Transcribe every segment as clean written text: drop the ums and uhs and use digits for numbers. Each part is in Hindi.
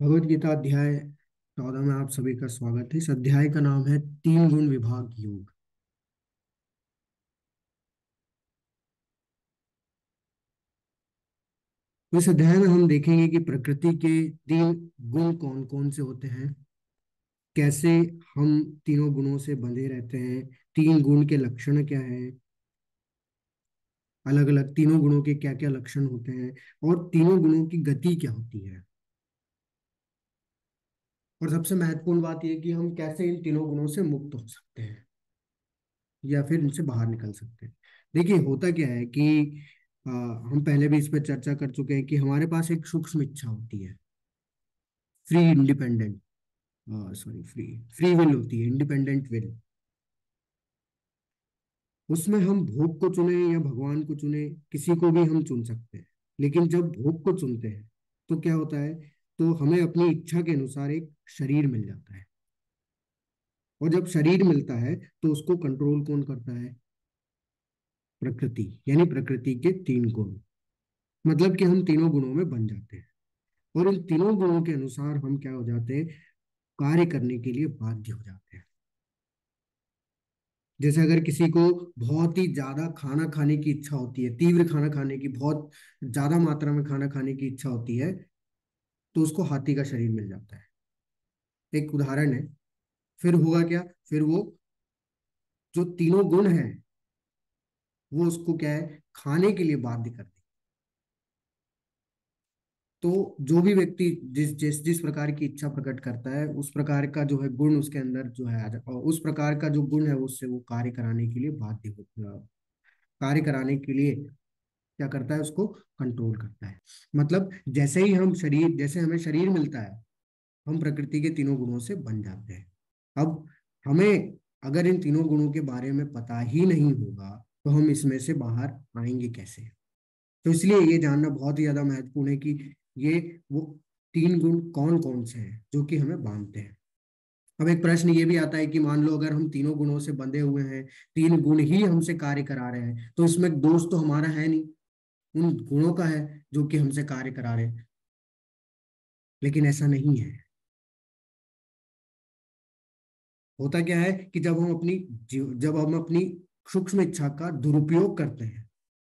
भगवत गीता अध्याय 14 में आप सभी का स्वागत है। इस अध्याय का नाम है तीन गुण विभाग योग। तो इस अध्याय में हम देखेंगे कि प्रकृति के तीन गुण कौन कौन से होते हैं, कैसे हम तीनों गुणों से बंधे रहते हैं, तीन गुण के लक्षण क्या है, अलग अलग तीनों गुणों के क्या क्या लक्षण होते हैं, और तीनों गुणों की गति क्या होती है। और सबसे महत्वपूर्ण बात यह कि हम कैसे इन तीनों गुणों से मुक्त हो सकते हैं या फिर इनसे बाहर निकल सकते हैं। देखिए, होता क्या है कि हम पहले भी इस पर चर्चा कर चुके हैं कि हमारे पास एक सूक्ष्म इच्छा होती है, free independent sorry free free will होती है, इंडिपेंडेंट विल। उसमें हम भोग को चुने या भगवान को चुने, किसी को भी हम चुन सकते हैं। लेकिन जब भोग को चुनते हैं तो क्या होता है, तो हमें अपनी इच्छा के अनुसार एक शरीर मिल जाता है। और जब शरीर मिलता है तो उसको कंट्रोल कौन करता है? प्रकृति, यानी प्रकृति के तीन गुण। मतलब कि हम तीनों गुणों में बन जाते हैं और इन तीनों गुणों के अनुसार हम क्या हो जाते हैं, कार्य करने के लिए बाध्य हो जाते हैं। जैसे अगर किसी को बहुत ही ज्यादा खाना खाने की इच्छा होती है, तीव्र खाना खाने की, बहुत ज्यादा मात्रा में खाना खाने की इच्छा होती है, तो उसको हाथी का शरीर मिल जाता है। एक उदाहरण है। फिर होगा क्या, फिर वो जो तीनों गुण हैं वो उसको क्या है, खाने के लिए बाध्य कर दें। तो जो भी व्यक्ति जिस प्रकार की इच्छा प्रकट करता है, उस प्रकार का जो है गुण उसके अंदर जो है और उस प्रकार का जो गुण है उससे वो कार्य कराने के लिए बाध्य होता है। कार्य कराने के लिए क्या करता है, उसको कंट्रोल करता है। मतलब जैसे हमें शरीर मिलता है, हम प्रकृति के तीनों गुणों से बन जाते हैं। अब हमें अगर इन तीनों गुणों के बारे में पता ही नहीं होगा तो हम इसमें से बाहर आएंगे कैसे? तो इसलिए ये जानना बहुत ही ज्यादा महत्वपूर्ण है कि ये वो तीन गुण कौन कौन से हैं जो कि हमें बांधते हैं। अब एक प्रश्न ये भी आता है कि मान लो अगर हम तीनों गुणों से बंधे हुए हैं, तीन गुण ही हमसे कार्य करा रहे हैं, तो इसमें दोष तो हमारा है नहीं, उन गुणों का है जो कि हमसे कार्य करा रहे हैं। लेकिन ऐसा नहीं है। होता क्या है कि जब हम अपनी सूक्ष्म इच्छा का दुरुपयोग करते हैं,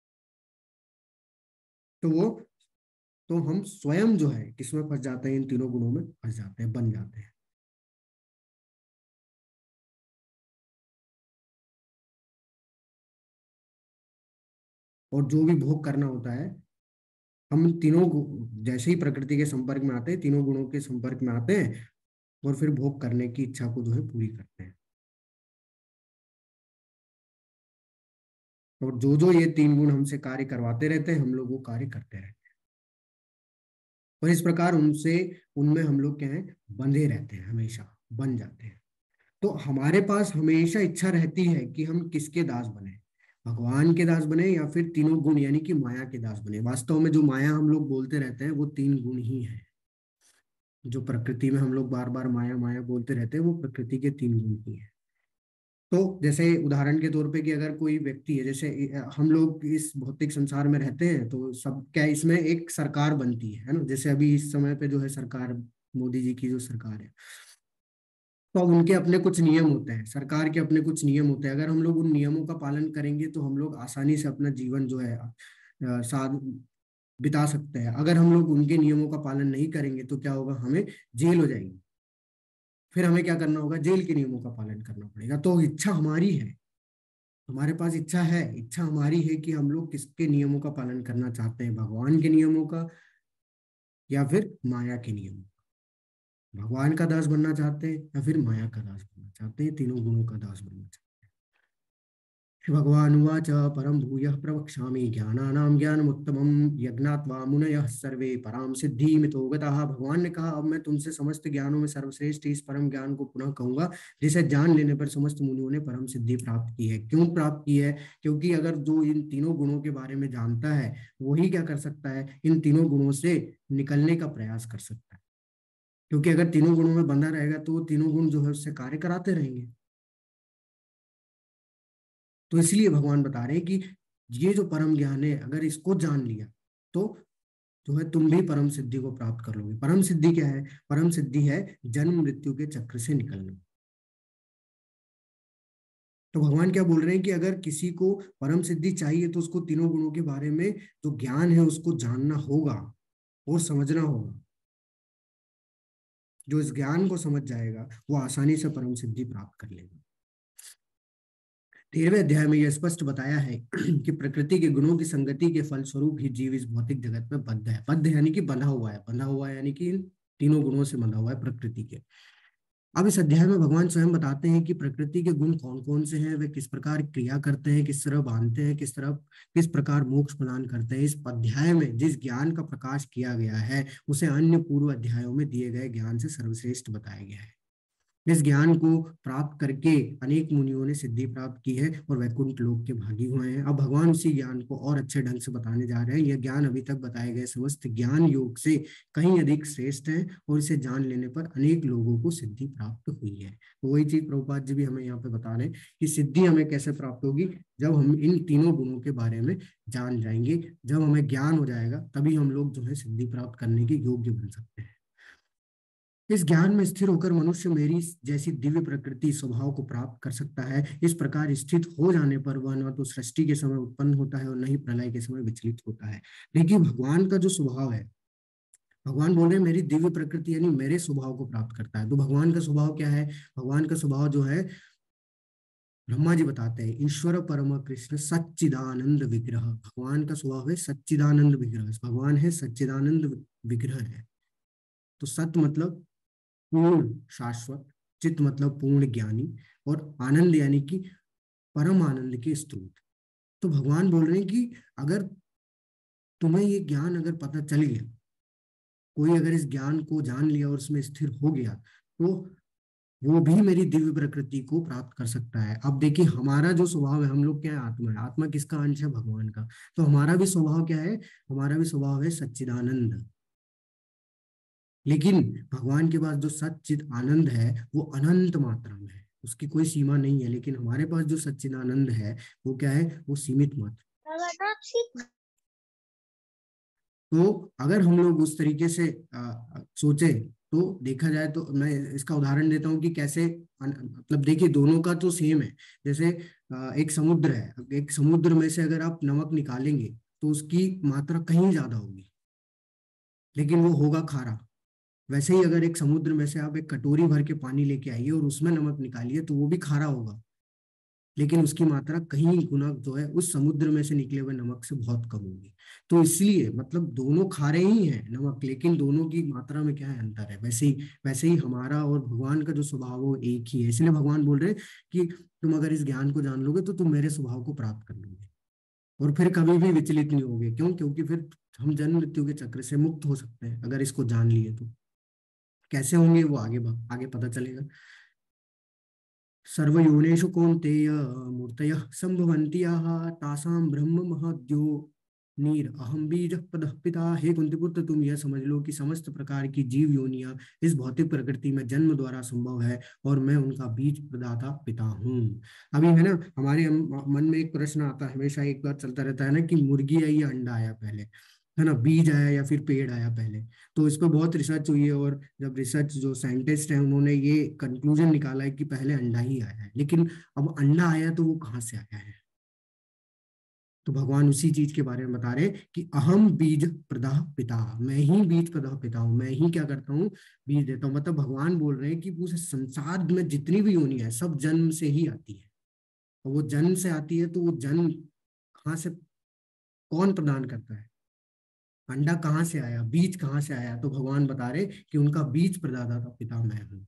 तो वो तो हम स्वयं जो है किसमें फंस जाते हैं, इन तीनों गुणों में फंस जाते हैं, बन जाते हैं। और जो भी भोग करना होता है, हम जैसे ही प्रकृति के संपर्क में आते हैं, तीनों गुणों के संपर्क में आते हैं और फिर भोग करने की इच्छा को जो है पूरी करते हैं। और जो जो ये तीन गुण हमसे कार्य करवाते रहते हैं, हम लोग वो कार्य करते रहते हैं। और इस प्रकार उनसे उनमें हम लोग क्या है, बंधे रहते हैं, हमेशा बन जाते हैं। तो हमारे पास हमेशा इच्छा रहती है कि हम किसके दास बने, भगवान के दास बने या फिर तीनों गुण यानी कि माया के दास बने। वास्तव में जो माया हम लोग बोलते रहते हैं वो तीन गुण ही है। जो प्रकृति में हम लोग बार बार माया माया बोलते रहते हैं, वो प्रकृति के तीन गुण ही है। तो जैसे उदाहरण के तौर पे कि अगर कोई व्यक्ति है, जैसे हम लोग इस भौतिक संसार में रहते हैं, तो सब क्या इसमें एक सरकार बनती है ना। जैसे अभी इस समय पे जो है सरकार, मोदी जी की जो सरकार है, तो अब उनके अपने कुछ नियम होते हैं, सरकार के अपने कुछ नियम होते हैं। अगर हम लोग उन नियमों का पालन करेंगे तो हम लोग आसानी से अपना जीवन जो है साथ बिता सकते हैं। अगर हम लोग उनके नियमों का पालन नहीं करेंगे तो क्या होगा, हमें जेल हो जाएगी। फिर हमें क्या करना होगा, जेल के नियमों का पालन करना पड़ेगा। तो इच्छा हमारी है, हमारे पास इच्छा है, इच्छा हमारी है कि हम लोग किसके नियमों का पालन करना चाहते हैं, भगवान के नियमों का या फिर माया के नियमों। भगवान का दास बनना चाहते हैं या फिर माया का दास बनना चाहते हैं, तीनों गुणों का दास बनना चाहते हैं। भगवानुवाच परं भूयः प्रवक्ष्यामि ज्ञानानां ज्ञानमुत्तमं यज्ञात्वा मुनयः सर्वे परां सिद्धिमितो गताः। भगवान ने कहा, अब मैं तुमसे समस्त ज्ञानों में सर्वश्रेष्ठ इस परम ज्ञान को पुनः कहूंगा, जिसे जान लेने पर समस्त मुनियों ने परम सिद्धि प्राप्त की है। क्यों प्राप्त की है? क्योंकि अगर जो इन तीनों गुणों के बारे में जानता है, वही क्या कर सकता है, इन तीनों गुणों से निकलने का प्रयास कर सकता है। क्योंकि अगर तीनों गुणों में बंधा रहेगा तो वो तीनों गुण जो है उससे कार्य कराते रहेंगे। तो इसलिए भगवान बता रहे हैं कि ये जो परम ज्ञान है, अगर इसको जान लिया तो जो है तुम भी परम सिद्धि को प्राप्त कर लोगे। परम सिद्धि क्या है? परम सिद्धि है जन्म मृत्यु के चक्र से निकलना। तो भगवान क्या बोल रहे हैं कि अगर किसी को परम सिद्धि चाहिए तो उसको तीनों गुणों के बारे में जो ज्ञान है उसको जानना होगा और समझना होगा। जो इस ज्ञान को समझ जाएगा वो आसानी से परम सिद्धि प्राप्त कर लेगा। 13वें अध्याय में यह स्पष्ट बताया है कि प्रकृति के गुणों की संगति के फलस्वरूप ही जीव इस भौतिक जगत में बद्ध है। बद्ध यानी कि बंधा हुआ है, बंधा हुआ है यानी कि इन तीनों गुणों से बंधा हुआ है प्रकृति के। अब इस अध्याय में भगवान स्वयं बताते हैं कि प्रकृति के गुण कौन कौन से हैं, वे किस प्रकार क्रिया करते हैं, किस तरह बांधते हैं, किस प्रकार मोक्ष प्रदान करते हैं। इस अध्याय में जिस ज्ञान का प्रकाश किया गया है उसे अन्य पूर्व अध्यायों में दिए गए ज्ञान से सर्वश्रेष्ठ बताया गया है। इस ज्ञान को प्राप्त करके अनेक मुनियों ने सिद्धि प्राप्त की है और वैकुंठ लोक के भागी हुए हैं। अब भगवान उसी ज्ञान को और अच्छे ढंग से बताने जा रहे हैं। यह ज्ञान अभी तक बताए गए समस्त ज्ञान योग से कहीं अधिक श्रेष्ठ है और इसे जान लेने पर अनेक लोगों को सिद्धि प्राप्त हुई है। तो वही चीज प्रभुपाद जी भी हमें यहाँ पे बता रहे हैं कि सिद्धि हमें कैसे प्राप्त होगी, जब हम इन तीनों गुणों के बारे में जान जाएंगे, जब हमें ज्ञान हो जाएगा तभी हम लोग जो है सिद्धि प्राप्त करने के योग्य बन सकते हैं। इस ज्ञान में स्थिर होकर मनुष्य मेरी जैसी दिव्य प्रकृति स्वभाव को प्राप्त कर सकता है। इस प्रकार स्थित हो जाने पर वह न तो सृष्टि के समय उत्पन्न होता है और न ही प्रलय के समय विचलित होता है। देखिए भगवान का जो स्वभाव है, भगवान बोल रहे हैं मेरी दिव्य प्रकृति यानी मेरे स्वभाव को प्राप्त करता है। तो भगवान का स्वभाव क्या है? भगवान का स्वभाव जो है, ब्रह्मा जी बताते हैं, ईश्वर परम कृष्ण सच्चिदानंद विग्रह। भगवान का स्वभाव है सच्चिदानंद विग्रह। भगवान है सच्चिदानंद विग्रह है। तो सत्य मतलब पूर्ण शाश्वत, चित मतलब पूर्ण ज्ञानी, और आनंद यानी कि परम आनंद के स्रोत। तो भगवान बोल रहे हैं कि अगर तुम्हें ये ज्ञान अगर पता चल गया, कोई अगर इस ज्ञान को जान लिया और उसमें स्थिर हो गया, तो वो भी मेरी दिव्य प्रकृति को प्राप्त कर सकता है। अब देखिए हमारा जो स्वभाव है, हम लोग क्या है, आत्मा है। आत्मा किसका अंश है? भगवान का। तो हमारा भी स्वभाव क्या है? हमारा भी स्वभाव है सच्चिदानंद। लेकिन भगवान के पास जो सच्चिद आनंद है वो अनंत मात्रा में है, उसकी कोई सीमा नहीं है। लेकिन हमारे पास जो सच्चिदानंद है वो क्या है? वो सीमित मात्रा। तो अगर हम लोग उस तरीके से सोचे तो देखा जाए तो मैं इसका उदाहरण देता हूँ कि कैसे मतलब देखिए दोनों का तो सेम है। जैसे एक समुद्र है, एक समुद्र में से अगर आप नमक निकालेंगे तो उसकी मात्रा कहीं ज्यादा होगी, लेकिन वो होगा खारा। वैसे ही अगर एक समुद्र में से आप एक कटोरी भर के पानी लेके आइए और उसमें नमक निकालिए तो वो भी खारा होगा, लेकिन उसकी मात्रा कहीं गुना जो है उस समुद्र में से निकले हुए नमक से बहुत कम होगी। तो इसलिए मतलब दोनों खारे ही हैं नमक, लेकिन दोनों की मात्रा में क्या है? अंतर है। वैसे ही हमारा और भगवान का जो स्वभाव है वो एक ही है। इसलिए भगवान बोल रहे हैं कि तुम अगर इस ज्ञान को जान लोगे तो तुम मेरे स्वभाव को प्राप्त कर लोगे और फिर कभी भी विचलित नहीं होगे। क्यों? क्योंकि फिर हम जन्म मृत्यु के चक्र से मुक्त हो सकते हैं अगर इसको जान लिए तो। कैसे होंगे वो आगे आगे पता चलेगा। सर्वयोनिषु कौन्तेय मूर्तयः सम्भवन्ति याः तासां ब्रह्म महद्यो नीर अहम बीज पदः पिता। हे कुंती पुत्र, तुम यह समझ लो कि समस्त प्रकार की जीव योनियां इस भौतिक प्रकृति में जन्म द्वारा संभव है और मैं उनका बीज प्रदाता पिता हूँ। अभी है ना, हमारे मन में एक प्रश्न आता है, हमेशा एक बार चलता रहता है ना कि मुर्गी आई या अंडा आया पहले, है ना, बीज आया या फिर पेड़ आया पहले। तो इस पर बहुत रिसर्च हुई है और जब रिसर्च जो साइंटिस्ट हैं उन्होंने ये कंक्लूजन निकाला है कि पहले अंडा ही आया है। लेकिन अब अंडा आया तो वो कहाँ से आया है? तो भगवान उसी चीज के बारे में बता रहे हैं कि अहम बीज प्रदाह पिता, मैं ही बीज प्रदाह पिता हूँ, मैं ही क्या करता हूँ? बीज देता हूँ। मतलब भगवान बोल रहे हैं कि पूरे संसार में जितनी भी योनि है सब जन्म से ही आती है। और वो जन्म से आती है तो वो जन्म कहाँ से, कौन प्रदान करता है? अंडा कहाँ से आया, बीज कहाँ से आया? तो भगवान बता रहे कि उनका बीज प्रदाता था पिता मैं हूँ।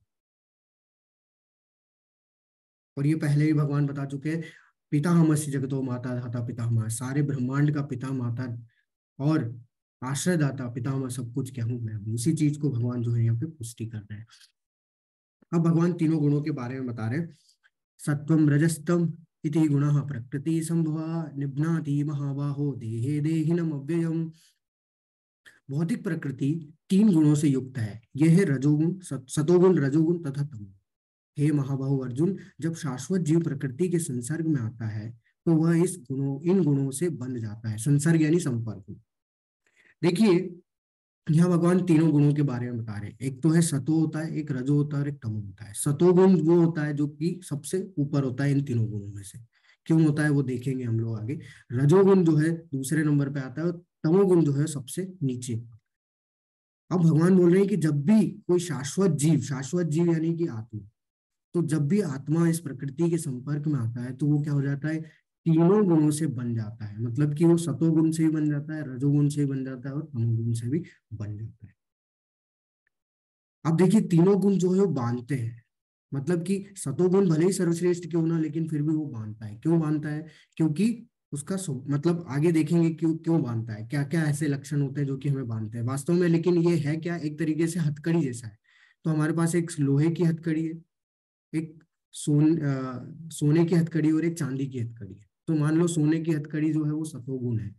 और ये पहले ही भगवान बता चुके हैं, पिता हमस्य जगतो माता धाता पिता, सारे ब्रह्मांड का पिता माता और आश्रयदाता पितामह सब कुछ क्या हूँ? मैं हूँ। उसी चीज को भगवान जो है यहाँ पे पुष्टि कर रहे हैं। अब भगवान तीनों गुणों के बारे में बता रहे हैं। सत्वम रजस्तम इति गुणः प्रकृति संभवा निभ्नाति महाबाहो देहे देहिनम अव्ययम। भौतिक प्रकृति तीन गुणों से युक्त है। यह है रजोगुण, सतोगुण, रजोगुण तथा तमोगुण। हे महाबाहु अर्जुन, जब शाश्वत जीव प्रकृति के संसर्ग में आता है तो वह इन गुणों से बंध जाता है। संसर्ग यानी संपर्क। देखिए यहाँ भगवान तीनों गुणों के बारे में बता रहे हैं। एक तो है सतो होता है, एक रजो होता है और एक तमो होता है। सतो गुण वो होता है जो कि सबसे ऊपर होता है इन तीनों गुणों में से। क्यों होता है वो देखेंगे हम लोग आगे। रजोगुण जो है दूसरे नंबर पे आता है और तमोगुण जो है सबसे नीचे। अब भगवान बोल रहे हैं कि जब भी कोई शाश्वत जीव यानी कि आत्मा, तो जब भी आत्मा इस प्रकृति के संपर्क में आता है तो वो क्या हो जाता है, तीनों गुणों से बन जाता है। मतलब कि वो सतोगुण से भी बन जाता है, रजोगुण से भी बन जाता है और तमोगुण से भी बन जाता है। अब देखिए तीनों गुण जो है वो बांधते हैं। मतलब कि सतोगुण भले ही सर्वश्रेष्ठ क्यों ना, लेकिन फिर भी वो बांधता है। क्यों बांधता है? क्योंकि उसका मतलब आगे देखेंगे क्यों क्यों बांधता है, क्या क्या ऐसे लक्षण होते हैं जो कि हमें बांधते हैं वास्तव में। लेकिन ये है क्या, एक तरीके से हथकड़ी जैसा है। तो हमारे पास एक लोहे की हथकड़ी है, एक सोने की हथकड़ी और एक चांदी की हथकड़ी है। तो मान लो सोने की हथकड़ी जो है वो सतोगुण है,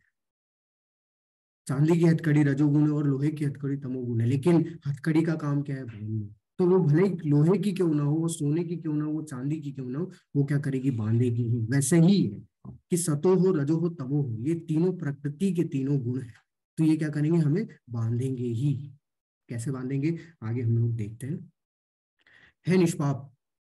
चांदी की हथकड़ी रजोगुण है और लोहे की हथकड़ी तमोगुण है। लेकिन हथकड़ी का काम क्या है, बांधना। तो वो भले ही लोहे की क्यों ना हो, वो सोने की क्यों ना हो, वो चांदी की क्यों ना हो, वो क्या करेगी, बांधेगी ही। वैसे ही है कि सतो हो, रजो हो, तमो हो, ये तीनों प्रकृति के तीनों गुण है। तो ये क्या करेंगे, हमें बांधेंगे ही। कैसे बांधेंगे आगे हम लोग देखते हैं। है निष्पाप,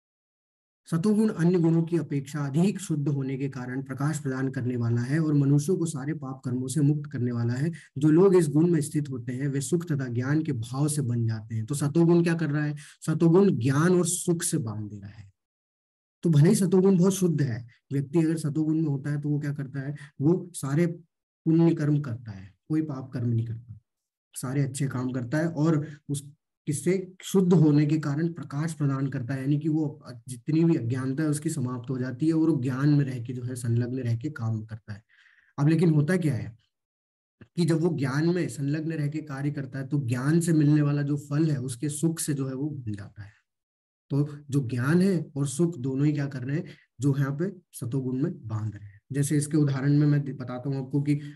सतोगुण अन्य गुणों की अपेक्षा अधिक शुद्ध होने के कारण प्रकाश प्रदान करने वाला है और मनुष्यों को सारे पाप कर्मों से मुक्त करने वाला है। जो लोग इस गुण में स्थित होते हैं वे सुख तथा ज्ञान के भाव से बन जाते हैं। तो सतोगुण क्या कर रहा है, सतोगुण ज्ञान और सुख से बांध दे रहा है। तो भले ही सतोगुण बहुत शुद्ध है, व्यक्ति अगर सतोगुण में होता है तो वो क्या करता है, वो सारे पुण्य कर्म करता है, कोई पाप कर्म नहीं करता, सारे अच्छे काम करता है। और उस किससे, शुद्ध होने के कारण प्रकाश प्रदान करता है, यानी कि वो जितनी भी अज्ञानता है उसकी समाप्त हो जाती है और वो ज्ञान में रह के जो है संलग्न रह के काम करता है। अब लेकिन होता क्या है कि जब वो ज्ञान में संलग्न रह के कार्य करता है तो ज्ञान से मिलने वाला जो फल है उसके सुख से जो है वो भूल जाता है। तो जो ज्ञान है और सुख दोनों ही क्या कर रहे हैं, जो यहाँ पे सतोगुण में बांध रहे हैं। जैसे इसके उदाहरण में मैं बताता हूँ आपको कि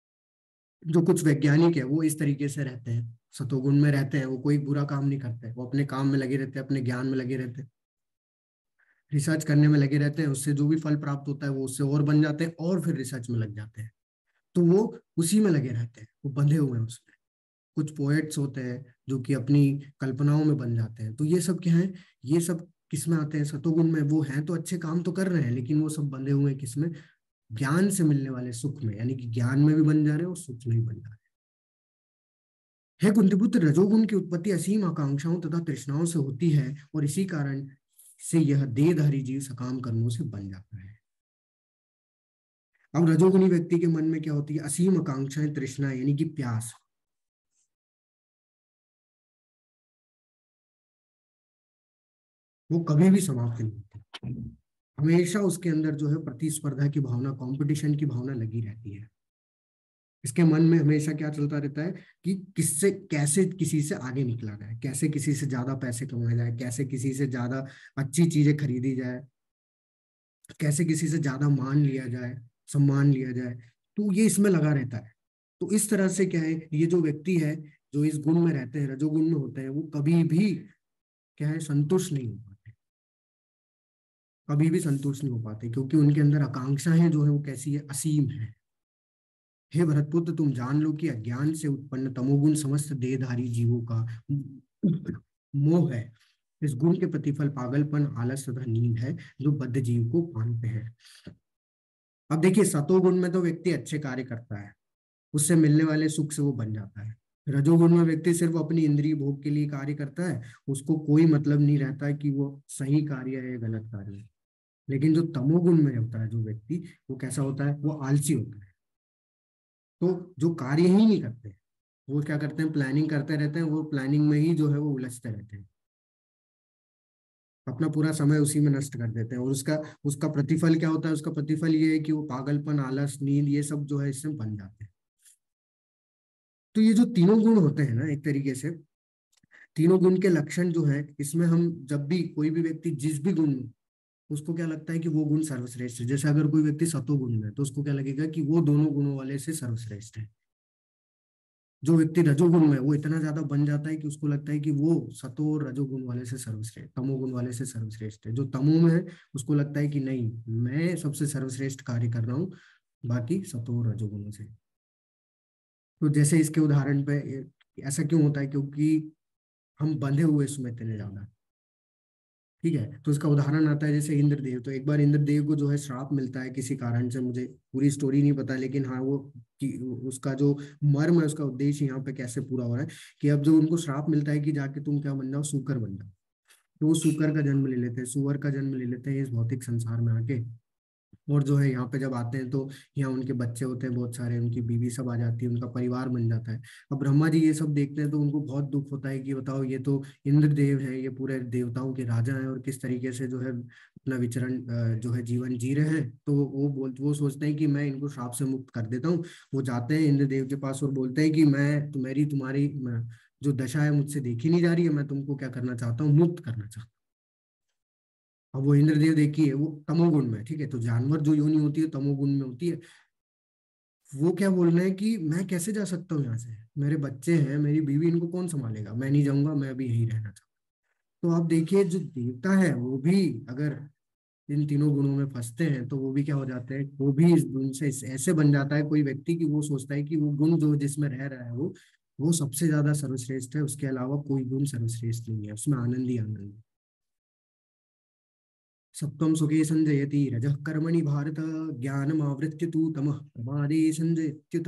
जो कुछ वैज्ञानिक है वो इस तरीके से रहते हैं, सतोगुण में रहते हैं, वो कोई बुरा काम नहीं करते, वो अपने काम में लगे रहते हैं, अपने ज्ञान में लगे रहते हैं, रिसर्च करने में लगे रहते हैं। उससे जो भी फल प्राप्त होता है वो उससे और बन जाते हैं और फिर रिसर्च में लग जाते हैं। तो वो उसी में लगे रहते हैं, वो बंधे हुए हैं उसमें। कुछ पोएट्स होते हैं जो कि अपनी कल्पनाओं में बन जाते हैं। तो ये सब क्या है, ये सब किसमें आते हैं, सतोगुण में। वो हैं तो अच्छे काम तो कर रहे हैं, लेकिन वो सब बंधे हुए हैं किसमें, ज्ञान से मिलने वाले सुख में, यानी कि ज्ञान में भी बन जा रहे हैं और सुख में भी बन जा रहे हैं। हे कुंतीपुत्र, रजोगुण की उत्पत्ति असीम आकांक्षाओं तथा तृष्णाओं से होती है और इसी कारण से यह देहधारी जीव सकाम कर्मों से बन जाता है। अब रजोगुणी व्यक्ति के मन में क्या होती है, असीम आकांक्षाएं, तृष्णा यानी कि प्यास। वो कभी भी समाप्त नहीं होती, हमेशा उसके अंदर जो है प्रतिस्पर्धा की भावना, कंपटीशन की भावना लगी रहती है। इसके मन में हमेशा क्या चलता रहता है कि किससे, कैसे किसी से आगे निकला जाए, कैसे किसी से ज्यादा पैसे कमाए जाए, कैसे किसी से ज्यादा अच्छी चीजें खरीदी जाए, कैसे किसी से ज्यादा मान लिया जाए, सम्मान लिया जाए। तो ये इसमें लगा रहता है। तो इस तरह से क्या है, ये जो व्यक्ति है जो इस गुण में रहते हैं, रजोगुण में होते हैं, वो कभी भी क्या है, संतुष्ट नहीं हो पाते, कभी भी संतुष्ट नहीं हो पाते, क्योंकि उनके अंदर आकांक्षाएं जो है वो कैसी है, असीम है। हे भरतपुत्र, तुम जान लो कि अज्ञान से उत्पन्न तमोगुण समस्त देहधारी जीवों का मोह है। इस गुण के प्रतिफल पागलपन, आलस तथा नींद है जो बद्ध जीव को बांधते हैं। अब देखिए सतोगुण में तो व्यक्ति अच्छे कार्य करता है, उससे मिलने वाले सुख से वो बन जाता है। रजोगुण में व्यक्ति सिर्फ अपनी इंद्रिय भोग के लिए कार्य करता है, उसको कोई मतलब नहीं रहता है कि वो सही कार्य है या गलत कार्य है। लेकिन जो तमोगुण में होता है जो व्यक्ति, वो कैसा होता है, वो आलसी होता है। तो जो कार्य ही नहीं करते, वो क्या करते हैं, प्लानिंग करते रहते हैं, वो प्लानिंग में ही जो है वो उलझते रहते हैं, अपना पूरा समय उसी में नष्ट कर देते हैं। और उसका उसका प्रतिफल क्या होता है, उसका प्रतिफल ये है कि वो पागलपन, आलस, नींद, ये सब जो है इससे बन जाते हैं। तो ये जो तीनों गुण होते हैं ना, एक तरीके से तीनों गुण के लक्षण जो है, इसमें हम जब भी कोई भी व्यक्ति जिस भी गुण में, उसको क्या लगता है कि वो गुण सर्वश्रेष्ठ है। जैसे अगर कोई व्यक्ति सतो गुण में है तो उसको क्या लगेगा कि वो दोनों गुणों वाले से सर्वश्रेष्ठ है। जो व्यक्ति रजोगुण में है, वो इतना ज्यादा बन जाता है कि उसको लगता है कि वो सतो और रजोगुण वाले से सर्वश्रेष्ठ, तमोगुण वाले से सर्वश्रेष्ठ है। जो तमो में है उसको लगता है कि नहीं, मैं सबसे सर्वश्रेष्ठ कार्य कर रहा हूँ बाकी सतो और रजोगुणों से। तो जैसे इसके उदाहरण पे ऐसा क्यों होता है? क्योंकि हम बंधे हुए इसमें इतने ज्यादा। ठीक है, तो इसका उदाहरण आता है जैसे इंद्रदेव। तो एक बार इंद्रदेव को जो है श्राप मिलता है किसी कारण से, मुझे पूरी स्टोरी नहीं पता, लेकिन हाँ वो कि उसका जो मर्म है, उसका उद्देश्य यहाँ पे कैसे पूरा हो रहा है कि अब जो उनको श्राप मिलता है कि जाके तुम क्या बन जाओ, सूकर बन जाओ। तो वो सूकर का जन्म ले लेते हैं, सुअर का जन्म ले लेते हैं इस भौतिक संसार में आके। और जो है यहाँ पे जब आते हैं तो यहाँ उनके बच्चे होते हैं बहुत सारे, उनकी बीवी सब आ जाती है, उनका परिवार बन जाता है। अब ब्रह्मा जी ये सब देखते हैं तो उनको बहुत दुख होता है कि बताओ, ये तो इंद्रदेव है, ये पूरे देवताओं के राजा हैं, और किस तरीके से जो है अपना विचरण जो है जीवन जी रहे हैं। तो वो सोचते हैं कि मैं इनको श्राप से मुक्त कर देता हूँ। वो जाते हैं इंद्रदेव के पास और बोलते हैं कि मैं तुम्हारी जो दशा है मुझसे देखी नहीं जा रही है, मैं तुमको क्या करना चाहता हूँ, मुक्त करना चाहता हूँ। अब वो इंद्रदेव देखिए वो तमोगुण में, ठीक है, तो जानवर जो योनि होती है तमोगुण में होती है। वो क्या बोल रहे हैं कि मैं कैसे जा सकता हूँ यहाँ से, मेरे बच्चे हैं, मेरी बीवी, इनको कौन संभालेगा, मैं नहीं जाऊंगा, मैं भी यहीं रहना चाहता हूँ। तो आप देखिए जो देवता है वो भी अगर इन तीनों गुणों में फंसते हैं तो वो भी क्या हो जाते हैं, वो भी इस गुण से ऐसे बन जाता है कोई व्यक्ति कि वो सोचता है कि वो गुण जो जिसमें रह रहा है वो सबसे ज्यादा सर्वश्रेष्ठ है, उसके अलावा कोई गुण सर्वश्रेष्ठ नहीं है, उसमें आनंद ही आनंद है। सत्वं सुखे संजयति रजः कर्मणि भारत, ज्ञानमावृत्य तु तमः प्रमादे संजयत्युत।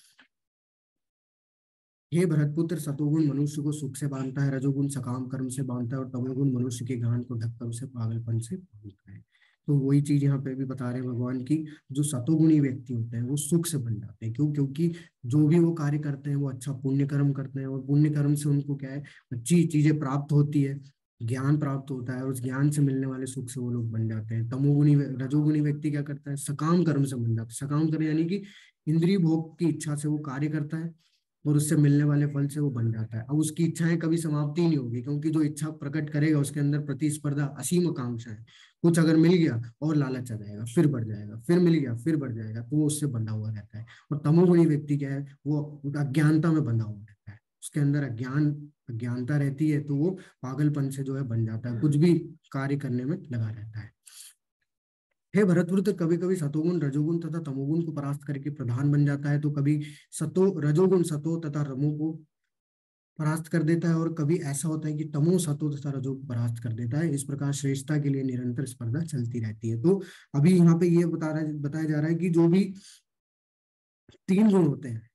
हे भरतपुत्र, सतोगुण मनुष्य को सुख से बांधता है, रजोगुण सकाम कर्म से बांधता है, और तमोगुण मनुष्य के ज्ञान को ढककर उसे पागलपन से बांधता है। तो वही चीज यहाँ पे भी बता रहे हैं भगवान की, जो सतोगुणी व्यक्ति होते हैं वो सुख से बन जाते हैं। क्यों? क्योंकि जो भी वो कार्य करते हैं वो अच्छा पुण्य कर्म करते हैं, और पुण्य कर्म से उनको क्या है, अच्छी चीजें प्राप्त होती है, ज्ञान प्राप्त होता है, और उस ज्ञान से मिलने वाले सुख से वो लोग बन जाते हैं। रजोगुणी व्यक्ति क्या करता है, सकाम कर्म से बन जाता है। सकाम कर्म यानी कि इंद्रिय भोग की इच्छा से वो कार्य करता है, और उससे मिलने वाले फल से वो बन जाता है। अब उसकी इच्छाएं कभी समाप्ति नहीं होगी, क्योंकि जो इच्छा प्रकट करेगा उसके अंदर प्रतिस्पर्धा, असीम आकांक्षा है। कुछ अगर मिल गया और लालच आ जाएगा, फिर बढ़ जाएगा, फिर मिल गया फिर बढ़ जाएगा, तो वो उससे बंधा हुआ रहता है। और तमोगुणी व्यक्ति क्या है, वो अज्ञानता में बंधा हुआ रहता है, उसके अंदर अज्ञानता रहती है, तो वो पागलपन से जो है बन जाता है, कुछ भी कार्य करने में लगा रहता है। हे भरतवृत, कभी कभी सतोगुण रजोगुण तथा तमोगुण को परास्त करके प्रधान बन जाता है, तो कभी रजोगुण सतो तथा रमो को परास्त कर देता है, और कभी ऐसा होता है कि तमो सतो तथा रजो को परास्त कर देता है। इस प्रकार श्रेष्ठता के लिए निरंतर स्पर्धा चलती रहती है। तो अभी यहाँ पे ये बताया जा रहा है कि जो भी तीन गुण होते हैं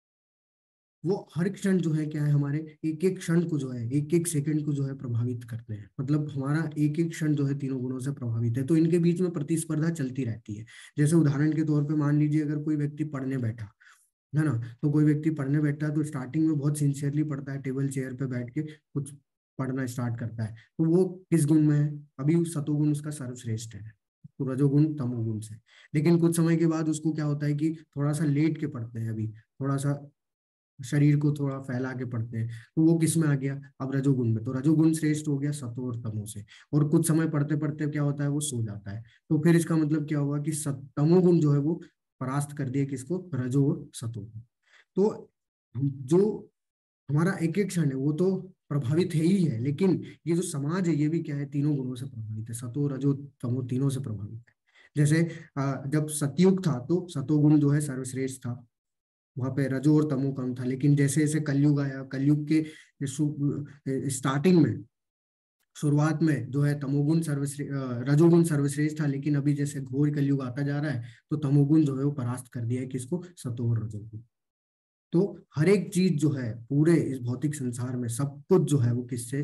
वो हर क्षण जो है क्या है, हमारे एक एक क्षण को जो है, एक एक सेकंड को जो है प्रभावित करते हैं। मतलब हमारा एक एक क्षण जो है तीनों गुणों से प्रभावित है, तो इनके बीच में प्रतिस्पर्धा चलती रहती है। जैसे उदाहरण के तौर पे मान लीजिए अगर कोई व्यक्ति पढ़ने बैठा है ना, तो कोई व्यक्ति पढ़ने बैठता है तो स्टार्टिंग में बहुत सिंसियरली पढ़ता है, टेबल चेयर पे बैठ के कुछ पढ़ना स्टार्ट करता है। तो वो किस गुण में है? अभी सतोगुण उसका सर्वश्रेष्ठ है, तो रजोगुण तमोगुण से। लेकिन कुछ समय के बाद उसको क्या होता है कि थोड़ा सा लेट के पढ़ते हैं, अभी थोड़ा सा शरीर को थोड़ा फैला के पढ़ते हैं, तो वो किस में आ गया, अब रजोगुण में। तो रजोगुण श्रेष्ठ हो गया सतो और तमो से। और कुछ समय पढ़ते पढ़ते क्या होता है, वो सो जाता है। तो फिर इसका मतलब क्या हुआ कि तमोगुण जो है वो परास्त कर दिया किसको, रजो और सतो को। तो जो हमारा एक एक क्षण है वो तो प्रभावित है ही है, लेकिन ये जो समाज है ये भी क्या है, तीनों गुणों से प्रभावित है, सतो रजो तमो तीनों से प्रभावित है। जैसे जब सतयुग था तो सतोगुण जो है सर्वश्रेष्ठ था, वहां पे रजो और तमो कम था। लेकिन जैसे जैसे कलयुग आया, कलयुग के स्टार्टिंग में, शुरुआत में जो है तमोगुण रजोगुण सर्वश्रेष्ठ था, लेकिन अभी जैसे घोर कलयुग आता जा रहा है तो तमोगुण जो है वो परास्त कर दिया है किसको, सतो और रजोगुण। तो हर एक चीज जो है पूरे इस भौतिक संसार में सब कुछ जो है वो किससे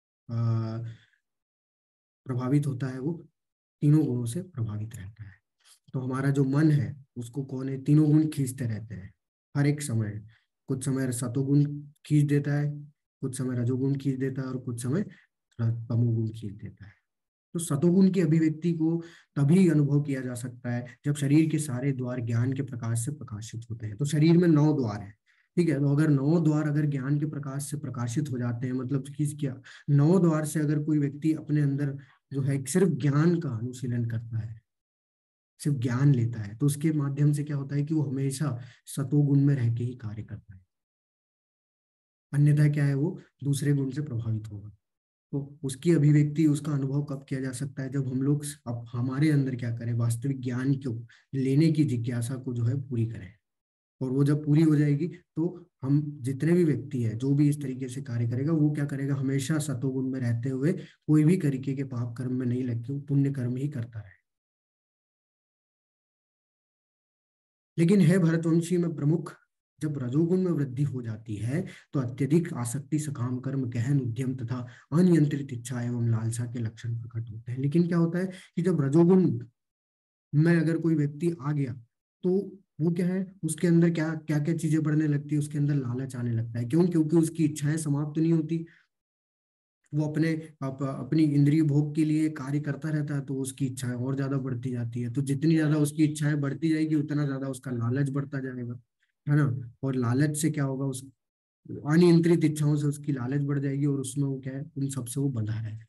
प्रभावित होता है, वो तीनों गुणों से प्रभावित रहता है। तो हमारा जो मन है उसको कौन है, तीनों गुण खींचते रहते हैं हर एक समय। कुछ समय सतोगुण खींच देता है, कुछ समय रजोगुण खींच देता है, और कुछ समय तमोगुण खींच देता है। तो सतोगुण की अभिव्यक्ति को तभी अनुभव किया जा सकता है जब शरीर के सारे द्वार ज्ञान के प्रकाश से प्रकाशित होते हैं। तो शरीर में 9 द्वार है, ठीक है, तो अगर 9 द्वार अगर ज्ञान के प्रकाश से प्रकाशित हो जाते हैं, मतलब किस क्या, 9 द्वार से अगर कोई व्यक्ति अपने अंदर जो है सिर्फ ज्ञान का अनुशीलन करता है, सिर्फ ज्ञान लेता है, तो उसके माध्यम से क्या होता है कि वो हमेशा सतोगुण में रह के ही कार्य करता है। अन्यथा क्या है, वो दूसरे गुण से प्रभावित होगा। तो उसकी अभिव्यक्ति, उसका अनुभव कब किया जा सकता है, जब हम लोग अब हमारे अंदर क्या करें, वास्तविक ज्ञान को लेने की जिज्ञासा को जो है पूरी करें। और वो जब पूरी हो जाएगी तो हम जितने भी व्यक्ति है, जो भी इस तरीके से कार्य करेगा, वो क्या करेगा, हमेशा सतोगुण में रहते हुए कोई भी तरीके के पाप कर्म में नहीं लग के वो पुण्य कर्म ही करता है। लेकिन है भरतवंशी में प्रमुख, जब रजोगुण में वृद्धि हो जाती है तो अत्यधिक आसक्ति, सकाम कर्म, गहन उद्यम तथा अनियंत्रित इच्छा एवं लालसा के लक्षण प्रकट होते हैं। लेकिन क्या होता है कि जब रजोगुण में अगर कोई व्यक्ति आ गया तो वो क्या है, उसके अंदर क्या क्या क्या चीजें बढ़ने लगती है, उसके अंदर लालच आने लगता है। क्यों? क्योंकि उसकी इच्छाएं समाप्त नहीं होती। वो अपनी इंद्रिय भोग के लिए कार्य करता रहता है, तो उसकी इच्छाएं और ज्यादा बढ़ती जाती है। तो जितनी ज्यादा उसकी इच्छाएं बढ़ती जाएगी उतना ज्यादा उसका लालच बढ़ता जाएगा, है ना। और लालच से क्या होगा, उस अनियंत्रित इच्छाओं से उसकी लालच बढ़ जाएगी और उसमें वो क्या है, उन सबसे वो बंधा रहेगा।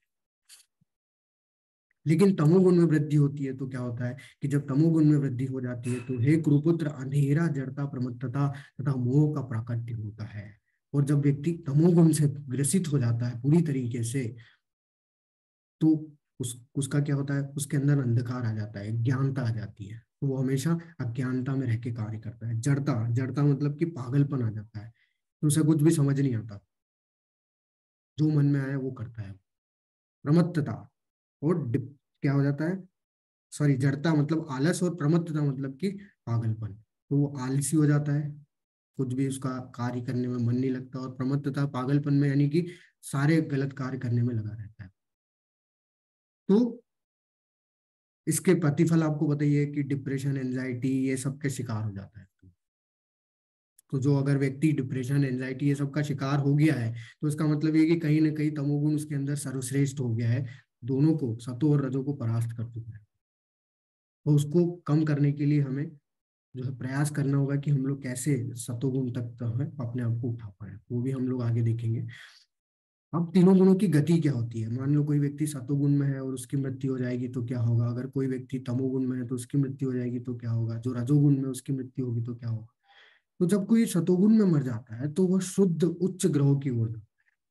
लेकिन तमोगुण में वृद्धि होती है तो क्या होता है कि जब तमोगुण में वृद्धि हो जाती है तो हे कुरुपुत्र, अंधेरा, जड़ता, प्रमत्तता तथा मोह का प्राकट्य होता है। और जब व्यक्ति तमोगुण से ग्रसित हो जाता है पूरी तरीके से, तो उसका क्या होता है, उसके अंदर अंधकार आ जाता है, ज्ञानता आ जाती है, तो वो हमेशा अज्ञानता में रह के कार्य करता है। जड़ता, जड़ता मतलब कि पागलपन आ जाता है, तो उसे कुछ भी समझ नहीं आता, जो मन में आया वो करता है। प्रमत्तता और क्या हो जाता है, सॉरी, जड़ता मतलब आलस, और प्रमत्तता मतलब कि पागलपन, तो वो आलसी हो जाता है, कुछ भी उसका कार्य करने में मन नहीं लगता। और प्रमत्तता पागलपन में यानी कि सारे गलत कार्य करने में लगा रहता है। तो इसके प्रतिफल आपको बताइए कि डिप्रेशन, एंजाइटी, ये सब के शिकार हो जाता है। तो जो अगर व्यक्ति डिप्रेशन, एंजाइटी ये सब का शिकार हो गया है, तो इसका मतलब ये कि कहीं ना कहीं तमोगुण उसके अंदर सर्वश्रेष्ठ हो गया है, दोनों को, सतो और रजो को परास्त कर चुका है। तो उसको कम करने के लिए हमें जो है प्रयास करना होगा कि हम लोग कैसे सतोगुण तक तो हमें अपने आप को उठा पाए, वो भी हम लोग आगे देखेंगे। अब तीनों गुणों की गति क्या होती है, मान लो कोई व्यक्ति सतोगुण में है और उसकी मृत्यु हो जाएगी तो क्या होगा, अगर कोई व्यक्ति तमोगुण में है तो उसकी मृत्यु हो जाएगी तो क्या होगा, जो रजोगुण में उसकी मृत्यु होगी तो क्या होगा। तो जब कोई सतोगुण में मर जाता है तो वह शुद्ध उच्च ग्रहों की ओर,